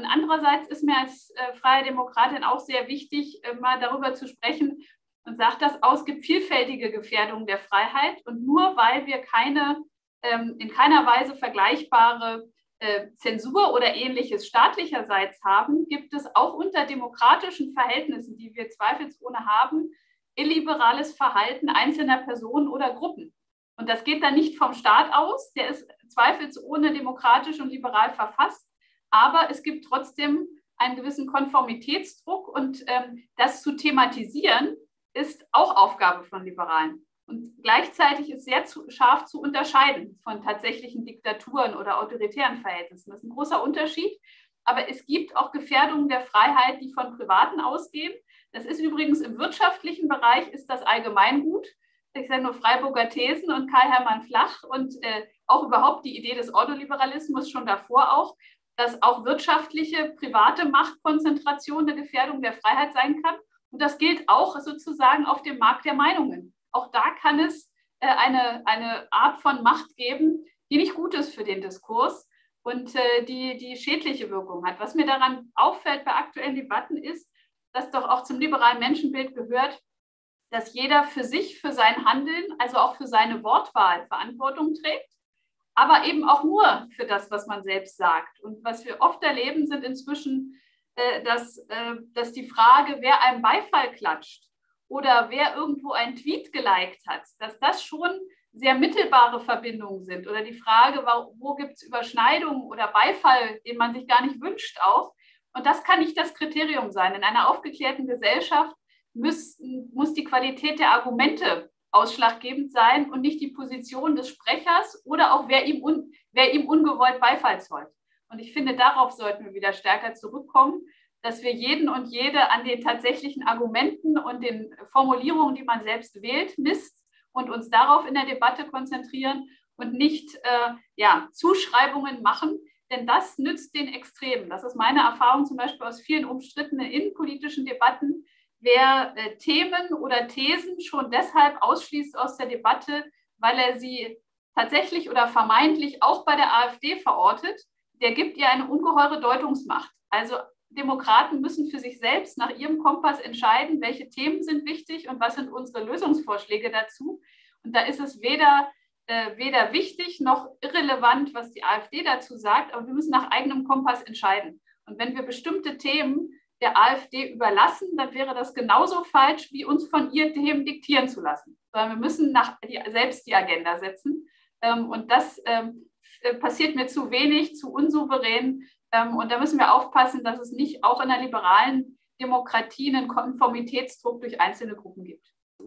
Und andererseits ist mir als äh, freie Demokratin auch sehr wichtig, äh, mal darüber zu sprechen, und sagt das aus, es gibt vielfältige Gefährdungen der Freiheit. Und nur weil wir keine, ähm, in keiner Weise vergleichbare äh, Zensur oder ähnliches staatlicherseits haben, gibt es auch unter demokratischen Verhältnissen, die wir zweifelsohne haben, illiberales Verhalten einzelner Personen oder Gruppen. Und das geht dann nicht vom Staat aus, der ist zweifelsohne demokratisch und liberal verfasst, aber es gibt trotzdem einen gewissen Konformitätsdruck und ähm, das zu thematisieren, ist auch Aufgabe von Liberalen. Und gleichzeitig ist sehr zu, scharf zu unterscheiden von tatsächlichen Diktaturen oder autoritären Verhältnissen. Das ist ein großer Unterschied. Aber es gibt auch Gefährdungen der Freiheit, die von Privaten ausgehen. Das ist übrigens im wirtschaftlichen Bereich ist das Allgemeingut. Ich sage nur Freiburger Thesen und Karl-Hermann Flach und äh, auch überhaupt die Idee des Ordoliberalismus schon davor auch, dass auch wirtschaftliche, private Machtkonzentration eine Gefährdung der Freiheit sein kann. Und das gilt auch sozusagen auf dem Markt der Meinungen. Auch da kann es äh, eine, eine Art von Macht geben, die nicht gut ist für den Diskurs und äh, die, die schädliche Wirkung hat. Was mir daran auffällt bei aktuellen Debatten ist, dass doch auch zum liberalen Menschenbild gehört, dass jeder für sich, für sein Handeln, also auch für seine Wortwahl Verantwortung trägt, aber eben auch nur für das, was man selbst sagt. Und was wir oft erleben, sind inzwischen Dass, dass die Frage, wer einem Beifall klatscht oder wer irgendwo einen Tweet geliked hat, dass das schon sehr mittelbare Verbindungen sind. Oder die Frage, wo gibt es Überschneidungen oder Beifall, den man sich gar nicht wünscht auch. Und das kann nicht das Kriterium sein. In einer aufgeklärten Gesellschaft muss, muss die Qualität der Argumente ausschlaggebend sein und nicht die Position des Sprechers oder auch wer ihm, un, wer ihm ungewollt Beifall zollt. Und ich finde, darauf sollten wir wieder stärker zurückkommen, dass wir jeden und jede an den tatsächlichen Argumenten und den Formulierungen, die man selbst wählt, misst und uns darauf in der Debatte konzentrieren und nicht äh, ja, Zuschreibungen machen, denn das nützt den Extremen. Das ist meine Erfahrung zum Beispiel aus vielen umstrittenen innenpolitischen Debatten. Wer äh, Themen oder Thesen schon deshalb ausschließt aus der Debatte, weil er sie tatsächlich oder vermeintlich auch bei der AfD verortet, der gibt ihr eine ungeheure Deutungsmacht. Also Demokraten müssen für sich selbst nach ihrem Kompass entscheiden, welche Themen sind wichtig und was sind unsere Lösungsvorschläge dazu. Und da ist es weder, äh, weder wichtig noch irrelevant, was die AfD dazu sagt, aber wir müssen nach eigenem Kompass entscheiden. Und wenn wir bestimmte Themen der AfD überlassen, dann wäre das genauso falsch, wie uns von ihr Themen diktieren zu lassen. Sondern wir müssen nach die, selbst die Agenda setzen. Ähm, und das ähm, passiert mir zu wenig, zu unsouverän. Und da müssen wir aufpassen, dass es nicht auch in einer liberalen Demokratie einen Konformitätsdruck durch einzelne Gruppen gibt.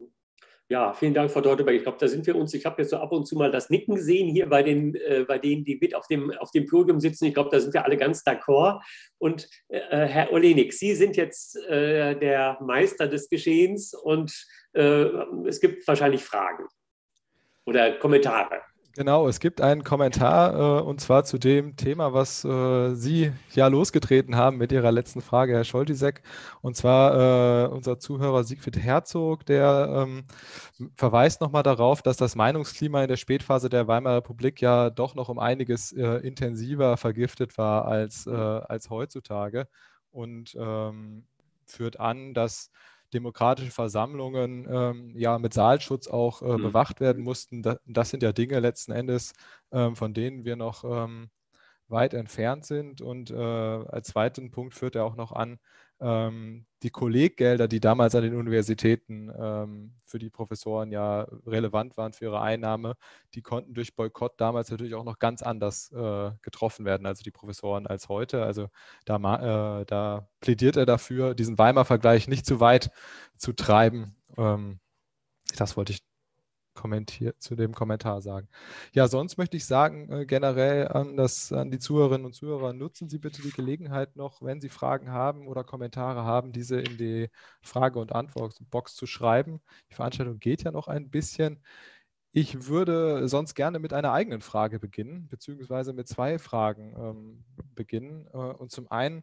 Ja, vielen Dank, Frau Teuteberg. Ich glaube, da sind wir uns, ich habe jetzt so ab und zu mal das Nicken gesehen hier bei, den, äh, bei denen, die mit auf dem, auf dem Podium sitzen. Ich glaube, da sind wir alle ganz d'accord. Und äh, Herr Olenik, Sie sind jetzt äh, der Meister des Geschehens und äh, es gibt wahrscheinlich Fragen oder Kommentare. Genau, es gibt einen Kommentar äh, und zwar zu dem Thema, was äh, Sie ja losgetreten haben mit Ihrer letzten Frage, Herr Scholtisek. Und zwar äh, unser Zuhörer Siegfried Herzog, der ähm, verweist nochmal darauf, dass das Meinungsklima in der Spätphase der Weimarer Republik ja doch noch um einiges äh, intensiver vergiftet war als, äh, als heutzutage und ähm, führt an, dass demokratische Versammlungen ähm, ja mit Saalschutz auch äh, bewacht werden mussten. Das, das sind ja Dinge letzten Endes, ähm, von denen wir noch ähm, weit entfernt sind. Und äh, als zweiten Punkt führt er auch noch an, ähm, die Kolleggelder, die damals an den Universitäten ähm, für die Professoren ja relevant waren für ihre Einnahme, die konnten durch Boykott damals natürlich auch noch ganz anders äh, getroffen werden, also die Professoren als heute. Also da, äh, da plädiert er dafür, diesen Weimar-Vergleich nicht zu weit zu treiben. Ähm, das wollte ich kommentiert, zu dem Kommentar sagen. Ja, sonst möchte ich sagen, äh, generell an, das, an die Zuhörerinnen und Zuhörer, nutzen Sie bitte die Gelegenheit noch, wenn Sie Fragen haben oder Kommentare haben, diese in die Frage- und Antwortbox zu schreiben. Die Veranstaltung geht ja noch ein bisschen. Ich würde sonst gerne mit einer eigenen Frage beginnen, beziehungsweise mit zwei Fragen ähm, beginnen. Äh, und zum einen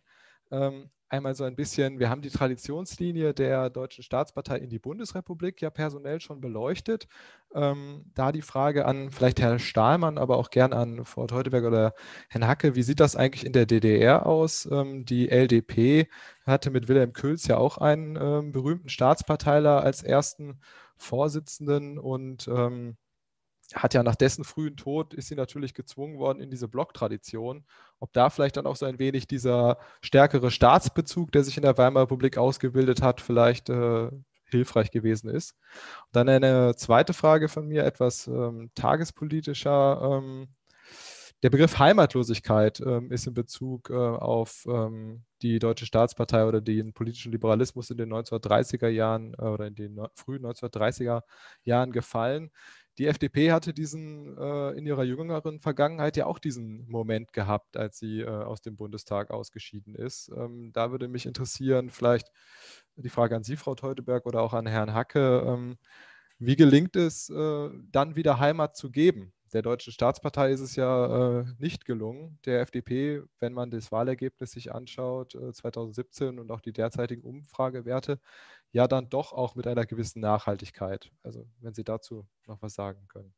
Ähm, einmal so ein bisschen, wir haben die Traditionslinie der Deutschen Staatspartei in die Bundesrepublik ja personell schon beleuchtet. Ähm, da die Frage an vielleicht Herrn Stahlmann, aber auch gern an Frau Teuteberg oder Herrn Hacke, wie sieht das eigentlich in der D D R aus? Ähm, die L D P hatte mit Wilhelm Kühls ja auch einen ähm, berühmten Staatsparteiler als ersten Vorsitzenden und ähm, hat ja nach dessen frühen Tod, ist sie natürlich gezwungen worden in diese Blocktradition. Ob da vielleicht dann auch so ein wenig dieser stärkere Staatsbezug, der sich in der Weimarer Republik ausgebildet hat, vielleicht äh, hilfreich gewesen ist. Und dann eine zweite Frage von mir, etwas ähm, tagespolitischer. Ähm, der Begriff Heimatlosigkeit ähm, ist in Bezug äh, auf ähm, die Deutsche Staatspartei oder den politischen Liberalismus in den neunzehnhundertdreißiger Jahren äh, oder in den no- frühen neunzehnhundertdreißiger Jahren gefallen. Die F D P hatte diesen äh, in ihrer jüngeren Vergangenheit ja auch diesen Moment gehabt, als sie äh, aus dem Bundestag ausgeschieden ist. Ähm, da würde mich interessieren, vielleicht die Frage an Sie, Frau Teuteberg, oder auch an Herrn Hacke, ähm, wie gelingt es, äh, dann wieder Heimat zu geben? Der Deutschen Staatspartei ist es ja äh, nicht gelungen. Der F D P, wenn man das Wahlergebnis sich anschaut, äh, zweitausendsiebzehn und auch die derzeitigen Umfragewerte, ja dann doch auch mit einer gewissen Nachhaltigkeit. Also wenn Sie dazu noch was sagen können.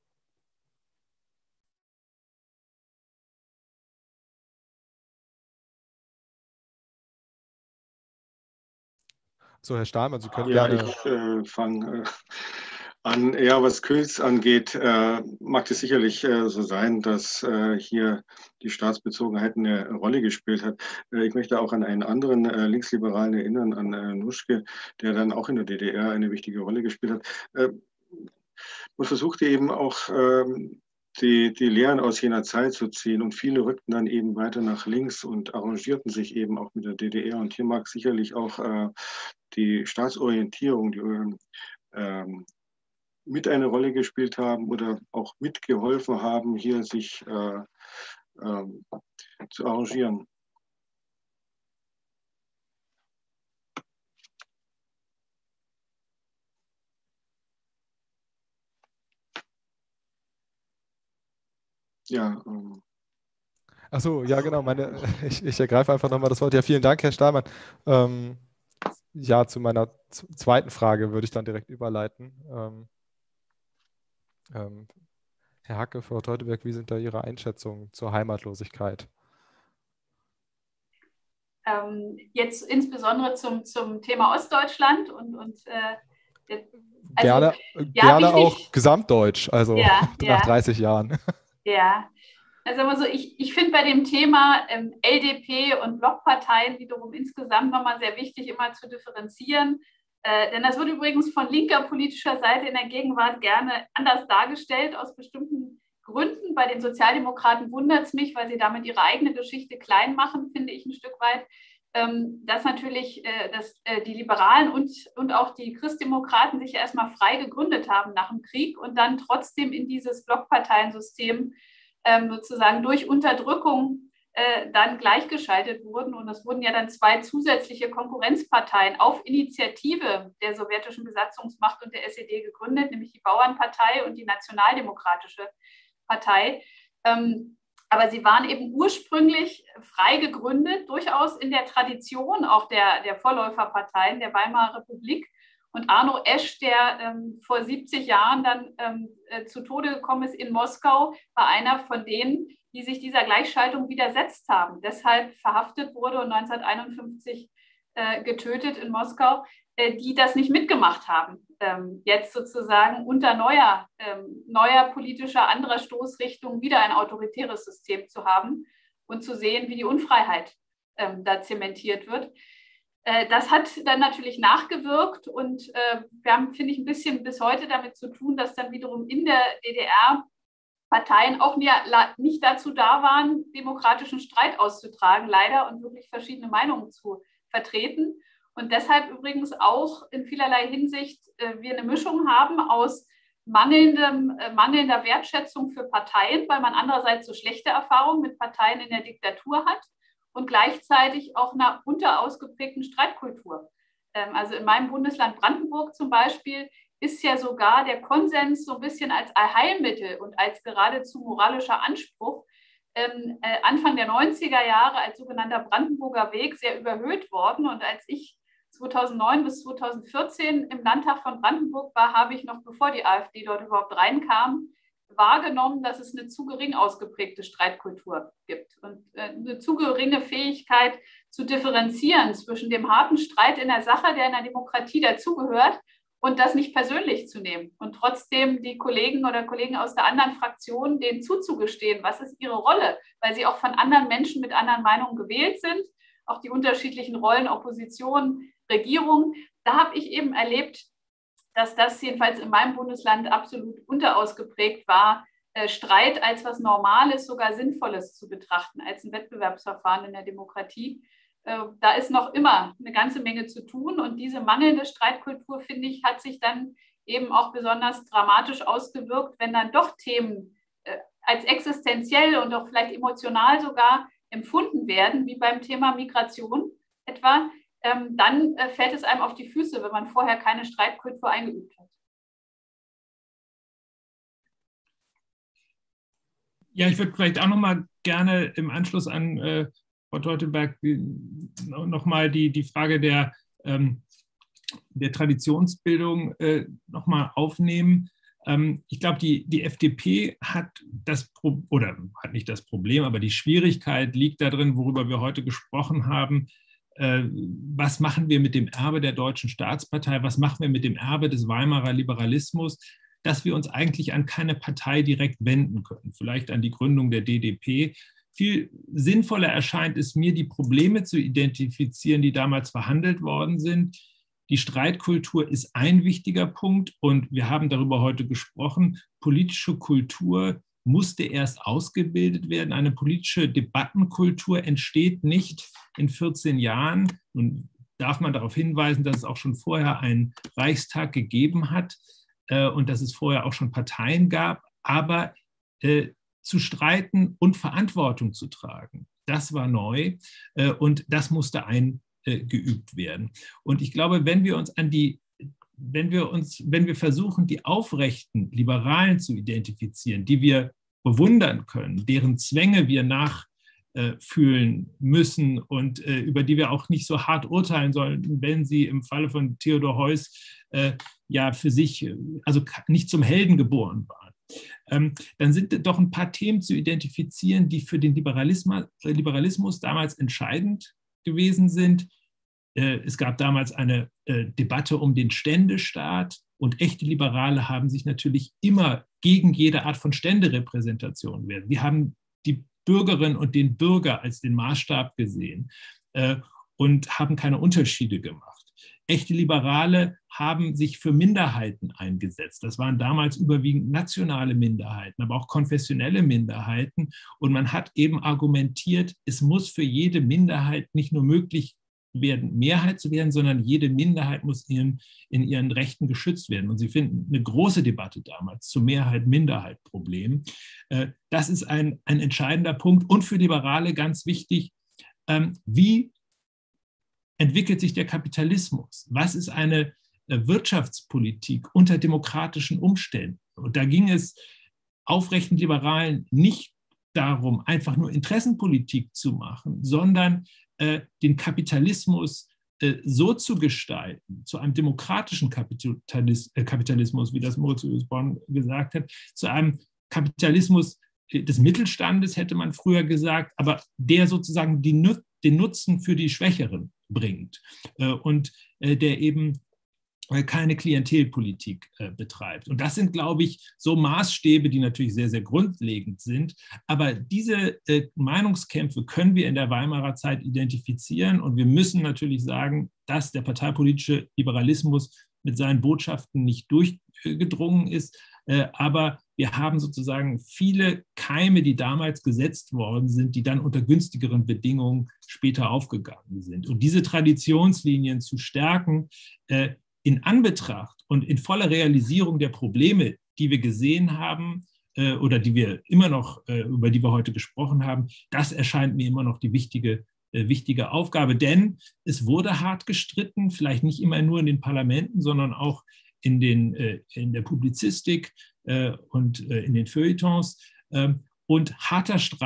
So, Herr Stahlmann, Sie können Ja, gerne... ich äh, fange äh, an. Ja, was Kühls angeht, äh, mag es sicherlich äh, so sein, dass äh, hier die Staatsbezogenheit eine Rolle gespielt hat. Äh, ich möchte auch an einen anderen äh, Linksliberalen erinnern, an äh, Nuschke, der dann auch in der D D R eine wichtige Rolle gespielt hat. Äh, man versuchte eben auch ähm, die, die Lehren aus jener Zeit zu ziehen und viele rückten dann eben weiter nach links und arrangierten sich eben auch mit der D D R. Und hier mag sicherlich auch äh, die Staatsorientierung, die ähm, mit eine Rolle gespielt haben oder auch mitgeholfen haben, hier sich äh, ähm, zu arrangieren. Ja, ähm. Ach so, ja genau, meine, ich, ich ergreife einfach nochmal das Wort. Ja, vielen Dank, Herr Stahlmann. Ähm, ja, zu meiner zweiten Frage würde ich dann direkt überleiten. Ähm, ähm, Herr Hacke, Frau Teuteberg, wie sind da Ihre Einschätzungen zur Heimatlosigkeit? Ähm, jetzt insbesondere zum, zum Thema Ostdeutschland und, und äh, also, gerne ja, gerne wichtig, auch gesamtdeutsch, also ja, nach ja, dreißig Jahren. Ja, also mal so, ich, ich finde bei dem Thema ähm, L D P und Blockparteien wiederum insgesamt nochmal sehr wichtig, immer zu differenzieren. Äh, denn das wird übrigens von linker politischer Seite in der Gegenwart gerne anders dargestellt, aus bestimmten Gründen. Bei den Sozialdemokraten wundert es mich, weil sie damit ihre eigene Geschichte klein machen, finde ich ein Stück weit. Ähm, dass natürlich äh, dass, äh, die Liberalen und, und auch die Christdemokraten sich ja erstmal frei gegründet haben nach dem Krieg und dann trotzdem in dieses Blockparteiensystem ähm, sozusagen durch Unterdrückung äh, dann gleichgeschaltet wurden. Und es wurden ja dann zwei zusätzliche Konkurrenzparteien auf Initiative der sowjetischen Besatzungsmacht und der S E D gegründet, nämlich die Bauernpartei und die Nationaldemokratische Partei. Ähm, Aber sie waren eben ursprünglich frei gegründet, durchaus in der Tradition auch der, der Vorläuferparteien der Weimarer Republik. Und Arno Esch, der ähm, vor siebzig Jahren dann ähm, äh, zu Tode gekommen ist in Moskau, war einer von denen, die sich dieser Gleichschaltung widersetzt haben. Deshalb verhaftet wurde und neunzehnhunderteinundfünfzig äh, getötet in Moskau, äh, die das nicht mitgemacht haben. Ähm, jetzt sozusagen unter neuer, ähm, neuer politischer anderer Stoßrichtung wieder ein autoritäres System zu haben und zu sehen, wie die Unfreiheit ähm, da zementiert wird. Äh, das hat dann natürlich nachgewirkt und äh, wir haben, finde ich, ein bisschen bis heute damit zu tun, dass dann wiederum in der D D R Parteien auch nicht dazu da waren, demokratischen Streit auszutragen, leider, und wirklich verschiedene Meinungen zu vertreten. Und deshalb übrigens auch in vielerlei Hinsicht äh, wir eine Mischung haben aus mangelndem, äh, mangelnder Wertschätzung für Parteien, weil man andererseits so schlechte Erfahrungen mit Parteien in der Diktatur hat und gleichzeitig auch einer unterausgeprägten Streitkultur. Ähm, also in meinem Bundesland Brandenburg zum Beispiel ist ja sogar der Konsens so ein bisschen als Allheilmittel und als geradezu moralischer Anspruch ähm, äh, Anfang der neunziger Jahre als sogenannter Brandenburger Weg sehr überhöht worden. Und als ich zweitausendneun bis zweitausendvierzehn im Landtag von Brandenburg war, habe ich noch, bevor die AfD dort überhaupt reinkam, wahrgenommen, dass es eine zu gering ausgeprägte Streitkultur gibt und eine zu geringe Fähigkeit zu differenzieren zwischen dem harten Streit in der Sache, der in der Demokratie dazugehört, und das nicht persönlich zu nehmen und trotzdem die Kollegen oder Kollegen aus der anderen Fraktion denen zuzugestehen, was ist ihre Rolle, weil sie auch von anderen Menschen mit anderen Meinungen gewählt sind, auch die unterschiedlichen Rollen Opposition, Regierung. Da habe ich eben erlebt, dass das jedenfalls in meinem Bundesland absolut unterausgeprägt war, äh, Streit als was Normales, sogar Sinnvolles zu betrachten, als ein Wettbewerbsverfahren in der Demokratie. Äh, da ist noch immer eine ganze Menge zu tun. Und diese mangelnde Streitkultur, finde ich, hat sich dann eben auch besonders dramatisch ausgewirkt, wenn dann doch Themen äh, als existenziell und auch vielleicht emotional sogar empfunden werden, wie beim Thema Migration etwa, ähm, dann äh, fällt es einem auf die Füße, wenn man vorher keine Streitkultur eingeübt hat. Ja, ich würde vielleicht auch noch mal gerne im Anschluss an äh, Frau Teuteberg noch mal die, die Frage der, ähm, der Traditionsbildung äh, noch mal aufnehmen. Ähm, ich glaube, die, die F D P hat das Pro- oder hat nicht das Problem, aber die Schwierigkeit liegt darin, worüber wir heute gesprochen haben. Was machen wir mit dem Erbe der Deutschen Staatspartei, was machen wir mit dem Erbe des Weimarer Liberalismus, dass wir uns eigentlich an keine Partei direkt wenden können, vielleicht an die Gründung der D D P. Viel sinnvoller erscheint es mir, die Probleme zu identifizieren, die damals verhandelt worden sind. Die Streitkultur ist ein wichtiger Punkt und wir haben darüber heute gesprochen. Politische Kultur musste erst ausgebildet werden. Eine politische Debattenkultur entsteht nicht in vierzehn Jahren. Nun darf man darauf hinweisen, dass es auch schon vorher einen Reichstag gegeben hat äh, und dass es vorher auch schon Parteien gab. Aber äh, zu streiten und Verantwortung zu tragen, das war neu äh, und das musste eingeübt werden. Und ich glaube, wenn wir uns an die Wenn wir, uns, wenn wir versuchen, die aufrechten Liberalen zu identifizieren, die wir bewundern können, deren Zwänge wir nachfühlen müssen und äh, über die wir auch nicht so hart urteilen sollten, wenn sie im Falle von Theodor Heuss äh, ja für sich, also nicht zum Helden geboren waren, ähm, dann sind doch ein paar Themen zu identifizieren, die für den Liberalismus, Liberalismus damals entscheidend gewesen sind. Es gab damals eine Debatte um den Ständestaat und echte Liberale haben sich natürlich immer gegen jede Art von Ständerepräsentation gewehrt. Wir haben die Bürgerinnen und den Bürger als den Maßstab gesehen und haben keine Unterschiede gemacht. Echte Liberale haben sich für Minderheiten eingesetzt. Das waren damals überwiegend nationale Minderheiten, aber auch konfessionelle Minderheiten. Und man hat eben argumentiert, es muss für jede Minderheit nicht nur möglich werden, Mehrheit zu werden, sondern jede Minderheit muss in, in ihren Rechten geschützt werden. Und Sie finden eine große Debatte damals zu Mehrheit-Minderheit-Problem. Das ist ein, ein entscheidender Punkt und für Liberale ganz wichtig, wie entwickelt sich der Kapitalismus? Was ist eine Wirtschaftspolitik unter demokratischen Umständen? Und da ging es aufrechten Liberalen nicht darum, einfach nur Interessenpolitik zu machen, sondern äh, den Kapitalismus äh, so zu gestalten, zu einem demokratischen Kapitalis äh, Kapitalismus, wie das Moritz Born gesagt hat, zu einem Kapitalismus äh, des Mittelstandes, hätte man früher gesagt, aber der sozusagen die, den Nutzen für die Schwächeren bringt äh, und äh, der eben keine Klientelpolitik äh, betreibt. Und das sind, glaube ich, so Maßstäbe, die natürlich sehr, sehr grundlegend sind. Aber diese äh, Meinungskämpfe können wir in der Weimarer Zeit identifizieren. Und wir müssen natürlich sagen, dass der parteipolitische Liberalismus mit seinen Botschaften nicht durchgedrungen ist. Äh, aber wir haben sozusagen viele Keime, die damals gesetzt worden sind, die dann unter günstigeren Bedingungen später aufgegangen sind. Und diese Traditionslinien zu stärken, äh, in Anbetracht und in voller Realisierung der Probleme, die wir gesehen haben äh, oder die wir immer noch, äh, über die wir heute gesprochen haben, das erscheint mir immer noch die wichtige, äh, wichtige Aufgabe. Denn es wurde hart gestritten, vielleicht nicht immer nur in den Parlamenten, sondern auch in, den, äh, in der Publizistik äh, und äh, in den Feuilletons. Äh, und harter Streit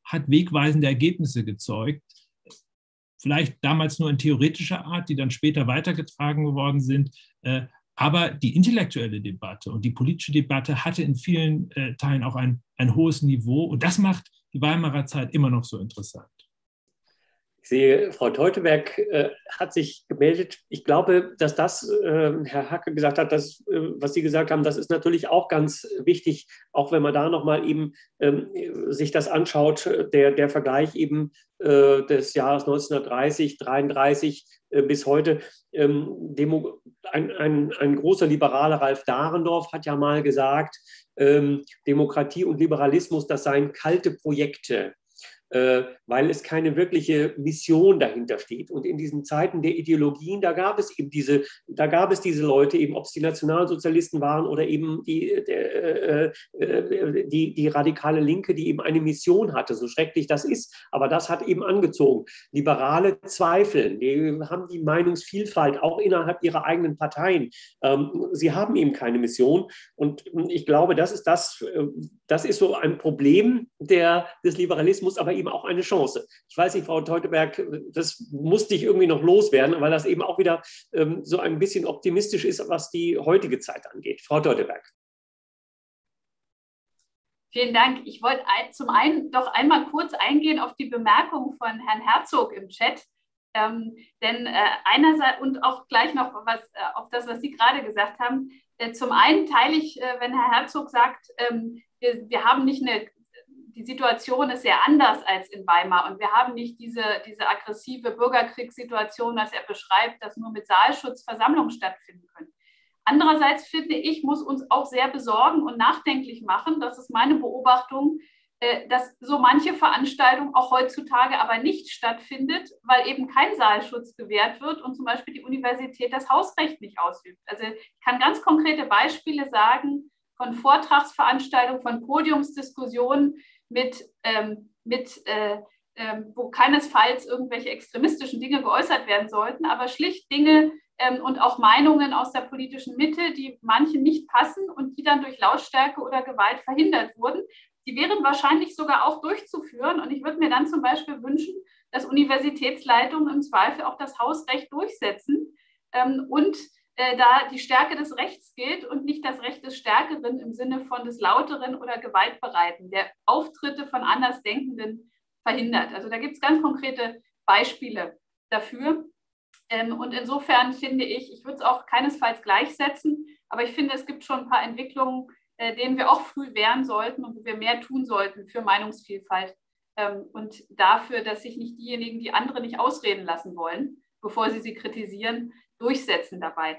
hat wegweisende Ergebnisse gezeugt. Vielleicht damals nur in theoretischer Art, die dann später weitergetragen worden sind. Aber die intellektuelle Debatte und die politische Debatte hatte in vielen Teilen auch ein, ein hohes Niveau. Und das macht die Weimarer Zeit immer noch so interessant. Ich sehe, Frau Teuteberg äh, hat sich gemeldet. Ich glaube, dass das, äh, Herr Hacke gesagt hat, dass, äh, was Sie gesagt haben, das ist natürlich auch ganz wichtig, auch wenn man da nochmal eben ähm, sich das anschaut, der, der Vergleich eben äh, des Jahres neunzehnhundertdreißig, dreiunddreißig äh, bis heute. Ähm, Demo, ein, ein, ein großer Liberaler, Ralf Dahrendorf, hat ja mal gesagt, ähm, Demokratie und Liberalismus, das seien kalte Projekte, weil es keine wirkliche Mission dahinter steht. Und in diesen Zeiten der Ideologien, da gab es eben diese, da gab es diese Leute, eben ob es die Nationalsozialisten waren oder eben die, äh, äh, die, die radikale Linke, die eben eine Mission hatte, so schrecklich das ist. Aber das hat eben angezogen. Liberale zweifeln, die haben die Meinungsvielfalt auch innerhalb ihrer eigenen Parteien. Ähm, sie haben eben keine Mission. Und ich glaube, das ist das, das ist so ein Problem der, des Liberalismus, aber eben auch eine Chance. Ich weiß nicht, Frau Teuteberg, das musste ich irgendwie noch loswerden, weil das eben auch wieder ähm, so ein bisschen optimistisch ist, was die heutige Zeit angeht. Frau Teuteberg. Vielen Dank. Ich wollte zum einen doch einmal kurz eingehen auf die Bemerkung von Herrn Herzog im Chat. Ähm, denn äh, einerseits und auch gleich noch was, äh, auf das, was Sie gerade gesagt haben. Äh, zum einen teile ich, äh, wenn Herr Herzog sagt, ähm, wir, wir haben nicht eine Die Situation ist sehr anders als in Weimar und wir haben nicht diese, diese aggressive Bürgerkriegssituation, was er beschreibt, dass nur mit Saalschutz Versammlungen stattfinden können. Andererseits finde ich, muss uns auch sehr besorgen und nachdenklich machen, das ist meine Beobachtung, dass so manche Veranstaltung auch heutzutage aber nicht stattfindet, weil eben kein Saalschutz gewährt wird und zum Beispiel die Universität das Hausrecht nicht ausübt. Also ich kann ganz konkrete Beispiele sagen von Vortragsveranstaltungen, von Podiumsdiskussionen, mit, ähm, mit äh, äh, wo keinesfalls irgendwelche extremistischen Dinge geäußert werden sollten, aber schlicht Dinge ähm, und auch Meinungen aus der politischen Mitte, die manchen nicht passen und die dann durch Lautstärke oder Gewalt verhindert wurden, die wären wahrscheinlich sogar auch durchzuführen. Und ich würde mir dann zum Beispiel wünschen, dass Universitätsleitungen im Zweifel auch das Hausrecht durchsetzen ähm, und äh, da die Stärke des Rechts gilt und nicht das Recht des Stärkeren im Sinne von des Lauteren oder Gewaltbereiten, der Auftritte von Andersdenkenden verhindert. Also da gibt es ganz konkrete Beispiele dafür. Ähm, und insofern finde ich, ich würde es auch keinesfalls gleichsetzen, aber ich finde, es gibt schon ein paar Entwicklungen, äh, denen wir auch früh wehren sollten und wo wir mehr tun sollten für Meinungsvielfalt ähm, und dafür, dass sich nicht diejenigen, die andere nicht ausreden lassen wollen, bevor sie sie kritisieren, durchsetzen dabei.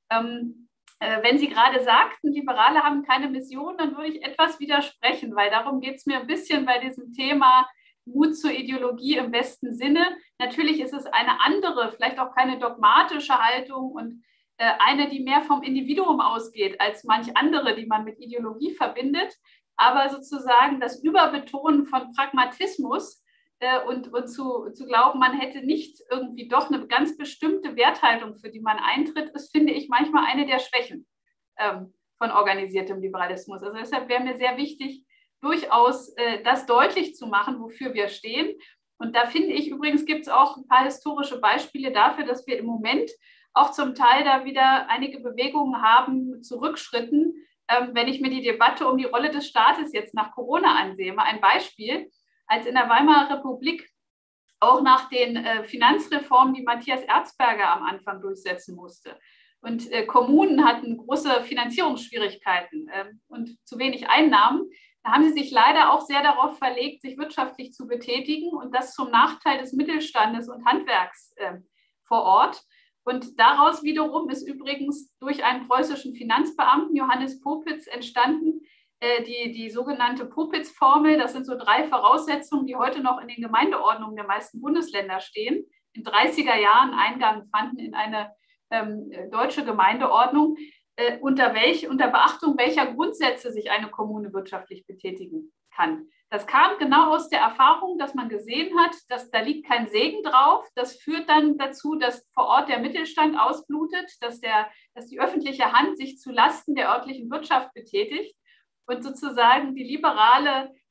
Ähm, äh, wenn Sie gerade sagten, Liberale haben keine Mission, dann würde ich etwas widersprechen, weil darum geht es mir ein bisschen bei diesem Thema Mut zur Ideologie im besten Sinne. Natürlich ist es eine andere, vielleicht auch keine dogmatische Haltung und äh, eine, die mehr vom Individuum ausgeht als manch andere, die man mit Ideologie verbindet. Aber sozusagen das Überbetonen von Pragmatismus Und, und zu, zu glauben, man hätte nicht irgendwie doch eine ganz bestimmte Werthaltung, für die man eintritt, ist, finde ich, manchmal eine der Schwächen ähm, von organisiertem Liberalismus. Also deshalb wäre mir sehr wichtig, durchaus äh, das deutlich zu machen, wofür wir stehen. Und da finde ich übrigens, gibt es auch ein paar historische Beispiele dafür, dass wir im Moment auch zum Teil da wieder einige Bewegungen haben zu Rückschritten. Ähm, wenn ich mir die Debatte um die Rolle des Staates jetzt nach Corona ansehe, mal ein Beispiel. Als in der Weimarer Republik auch nach den äh, Finanzreformen, die Matthias Erzberger am Anfang durchsetzen musste. Und äh, Kommunen hatten große Finanzierungsschwierigkeiten äh, und zu wenig Einnahmen. Da haben sie sich leider auch sehr darauf verlegt, sich wirtschaftlich zu betätigen und das zum Nachteil des Mittelstandes und Handwerks äh, vor Ort. Und daraus wiederum ist übrigens durch einen preußischen Finanzbeamten, Johannes Popitz, entstanden, Die, die sogenannte Popitz-Formel. Das sind so drei Voraussetzungen, die heute noch in den Gemeindeordnungen der meisten Bundesländer stehen, in dreißiger Jahren Eingang fanden in eine ähm, deutsche Gemeindeordnung, äh, unter, welch, unter Beachtung welcher Grundsätze sich eine Kommune wirtschaftlich betätigen kann. Das kam genau aus der Erfahrung, dass man gesehen hat, dass da liegt kein Segen drauf. Das führt dann dazu, dass vor Ort der Mittelstand ausblutet, dass, der, dass die öffentliche Hand sich zu Lasten der örtlichen Wirtschaft betätigt. Und sozusagen die liberale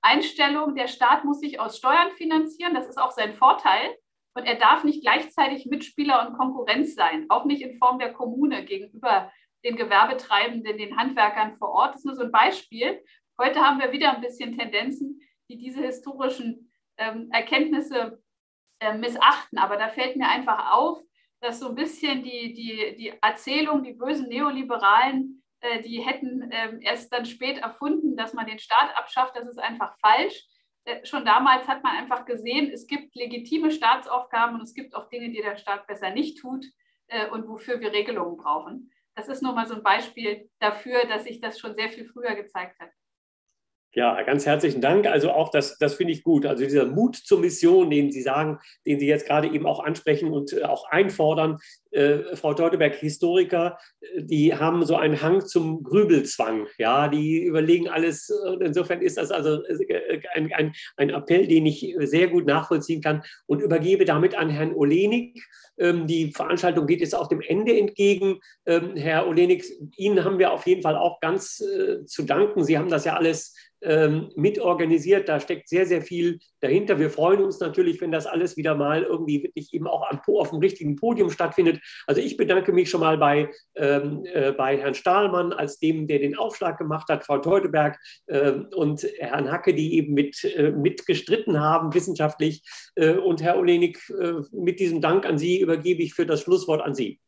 Einstellung, der Staat muss sich aus Steuern finanzieren, das ist auch sein Vorteil. Und er darf nicht gleichzeitig Mitspieler und Konkurrenz sein, auch nicht in Form der Kommune gegenüber den Gewerbetreibenden, den Handwerkern vor Ort. Das ist nur so ein Beispiel. Heute haben wir wieder ein bisschen Tendenzen, die diese historischen ähm, Erkenntnisse äh, missachten. Aber da fällt mir einfach auf, dass so ein bisschen die, die, die Erzählung, die bösen Neoliberalen, äh, die hätten äh, erst dann spät erfunden, dass man den Staat abschafft. Das ist einfach falsch. Äh, schon damals hat man einfach gesehen, es gibt legitime Staatsaufgaben und es gibt auch Dinge, die der Staat besser nicht tut äh, und wofür wir Regelungen brauchen. Das ist nur mal so ein Beispiel dafür, dass sich das schon sehr viel früher gezeigt hat. Ja, ganz herzlichen Dank. Also auch das, das finde ich gut. Also dieser Mut zur Mission, den Sie sagen, den Sie jetzt gerade eben auch ansprechen und auch einfordern. Äh, Frau Teuteberg, Historiker, die haben so einen Hang zum Grübelzwang. Ja, die überlegen alles. Insofern ist das also ein, ein, ein Appell, den ich sehr gut nachvollziehen kann und übergebe damit an Herrn Olenik. Ähm, die Veranstaltung geht jetzt auch dem Ende entgegen. Ähm, Herr Olenik, Ihnen haben wir auf jeden Fall auch ganz äh, zu danken. Sie haben das ja alles ähm, mitorganisiert. Da steckt sehr, sehr viel dahinter. Wir freuen uns natürlich, wenn das alles wieder mal irgendwie wirklich eben auch am, auf dem richtigen Podium stattfindet. Also ich bedanke mich schon mal bei, ähm, äh, bei Herrn Stahlmann als dem, der den Aufschlag gemacht hat, Frau Teuteberg äh, und Herrn Hacke, die eben mit, äh, mit gestritten haben wissenschaftlich. Äh, und Herr Olenik, äh, mit diesem Dank an Sie übergebe ich für das Schlusswort an Sie.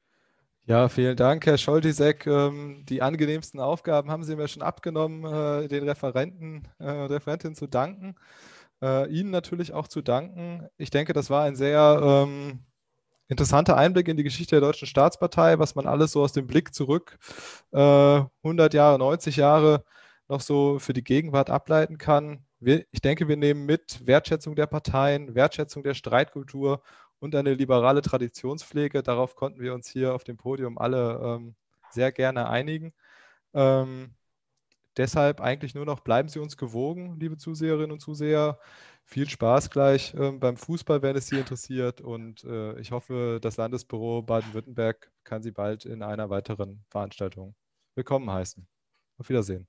Ja, vielen Dank, Herr Scholtisek. Ähm, die angenehmsten Aufgaben haben Sie mir schon abgenommen, äh, den Referenten, äh, Referentinnen zu danken. Äh, Ihnen natürlich auch zu danken. Ich denke, das war ein sehr ähm, interessanter Einblick in die Geschichte der Deutschen Staatspartei, was man alles so aus dem Blick zurück äh, hundert Jahre, neunzig Jahre noch so für die Gegenwart ableiten kann. Wir, ich denke, wir nehmen mit Wertschätzung der Parteien, Wertschätzung der Streitkultur und eine liberale Traditionspflege. Darauf konnten wir uns hier auf dem Podium alle ähm, sehr gerne einigen. Ähm, deshalb eigentlich nur noch, bleiben Sie uns gewogen, liebe Zuseherinnen und Zuseher. Viel Spaß gleich ähm, beim Fußball, wenn es Sie interessiert. Und äh, ich hoffe, das Landesbüro Baden-Württemberg kann Sie bald in einer weiteren Veranstaltung willkommen heißen. Auf Wiedersehen.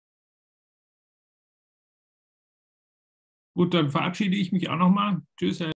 Gut, dann verabschiede ich mich auch nochmal. Tschüss, Herr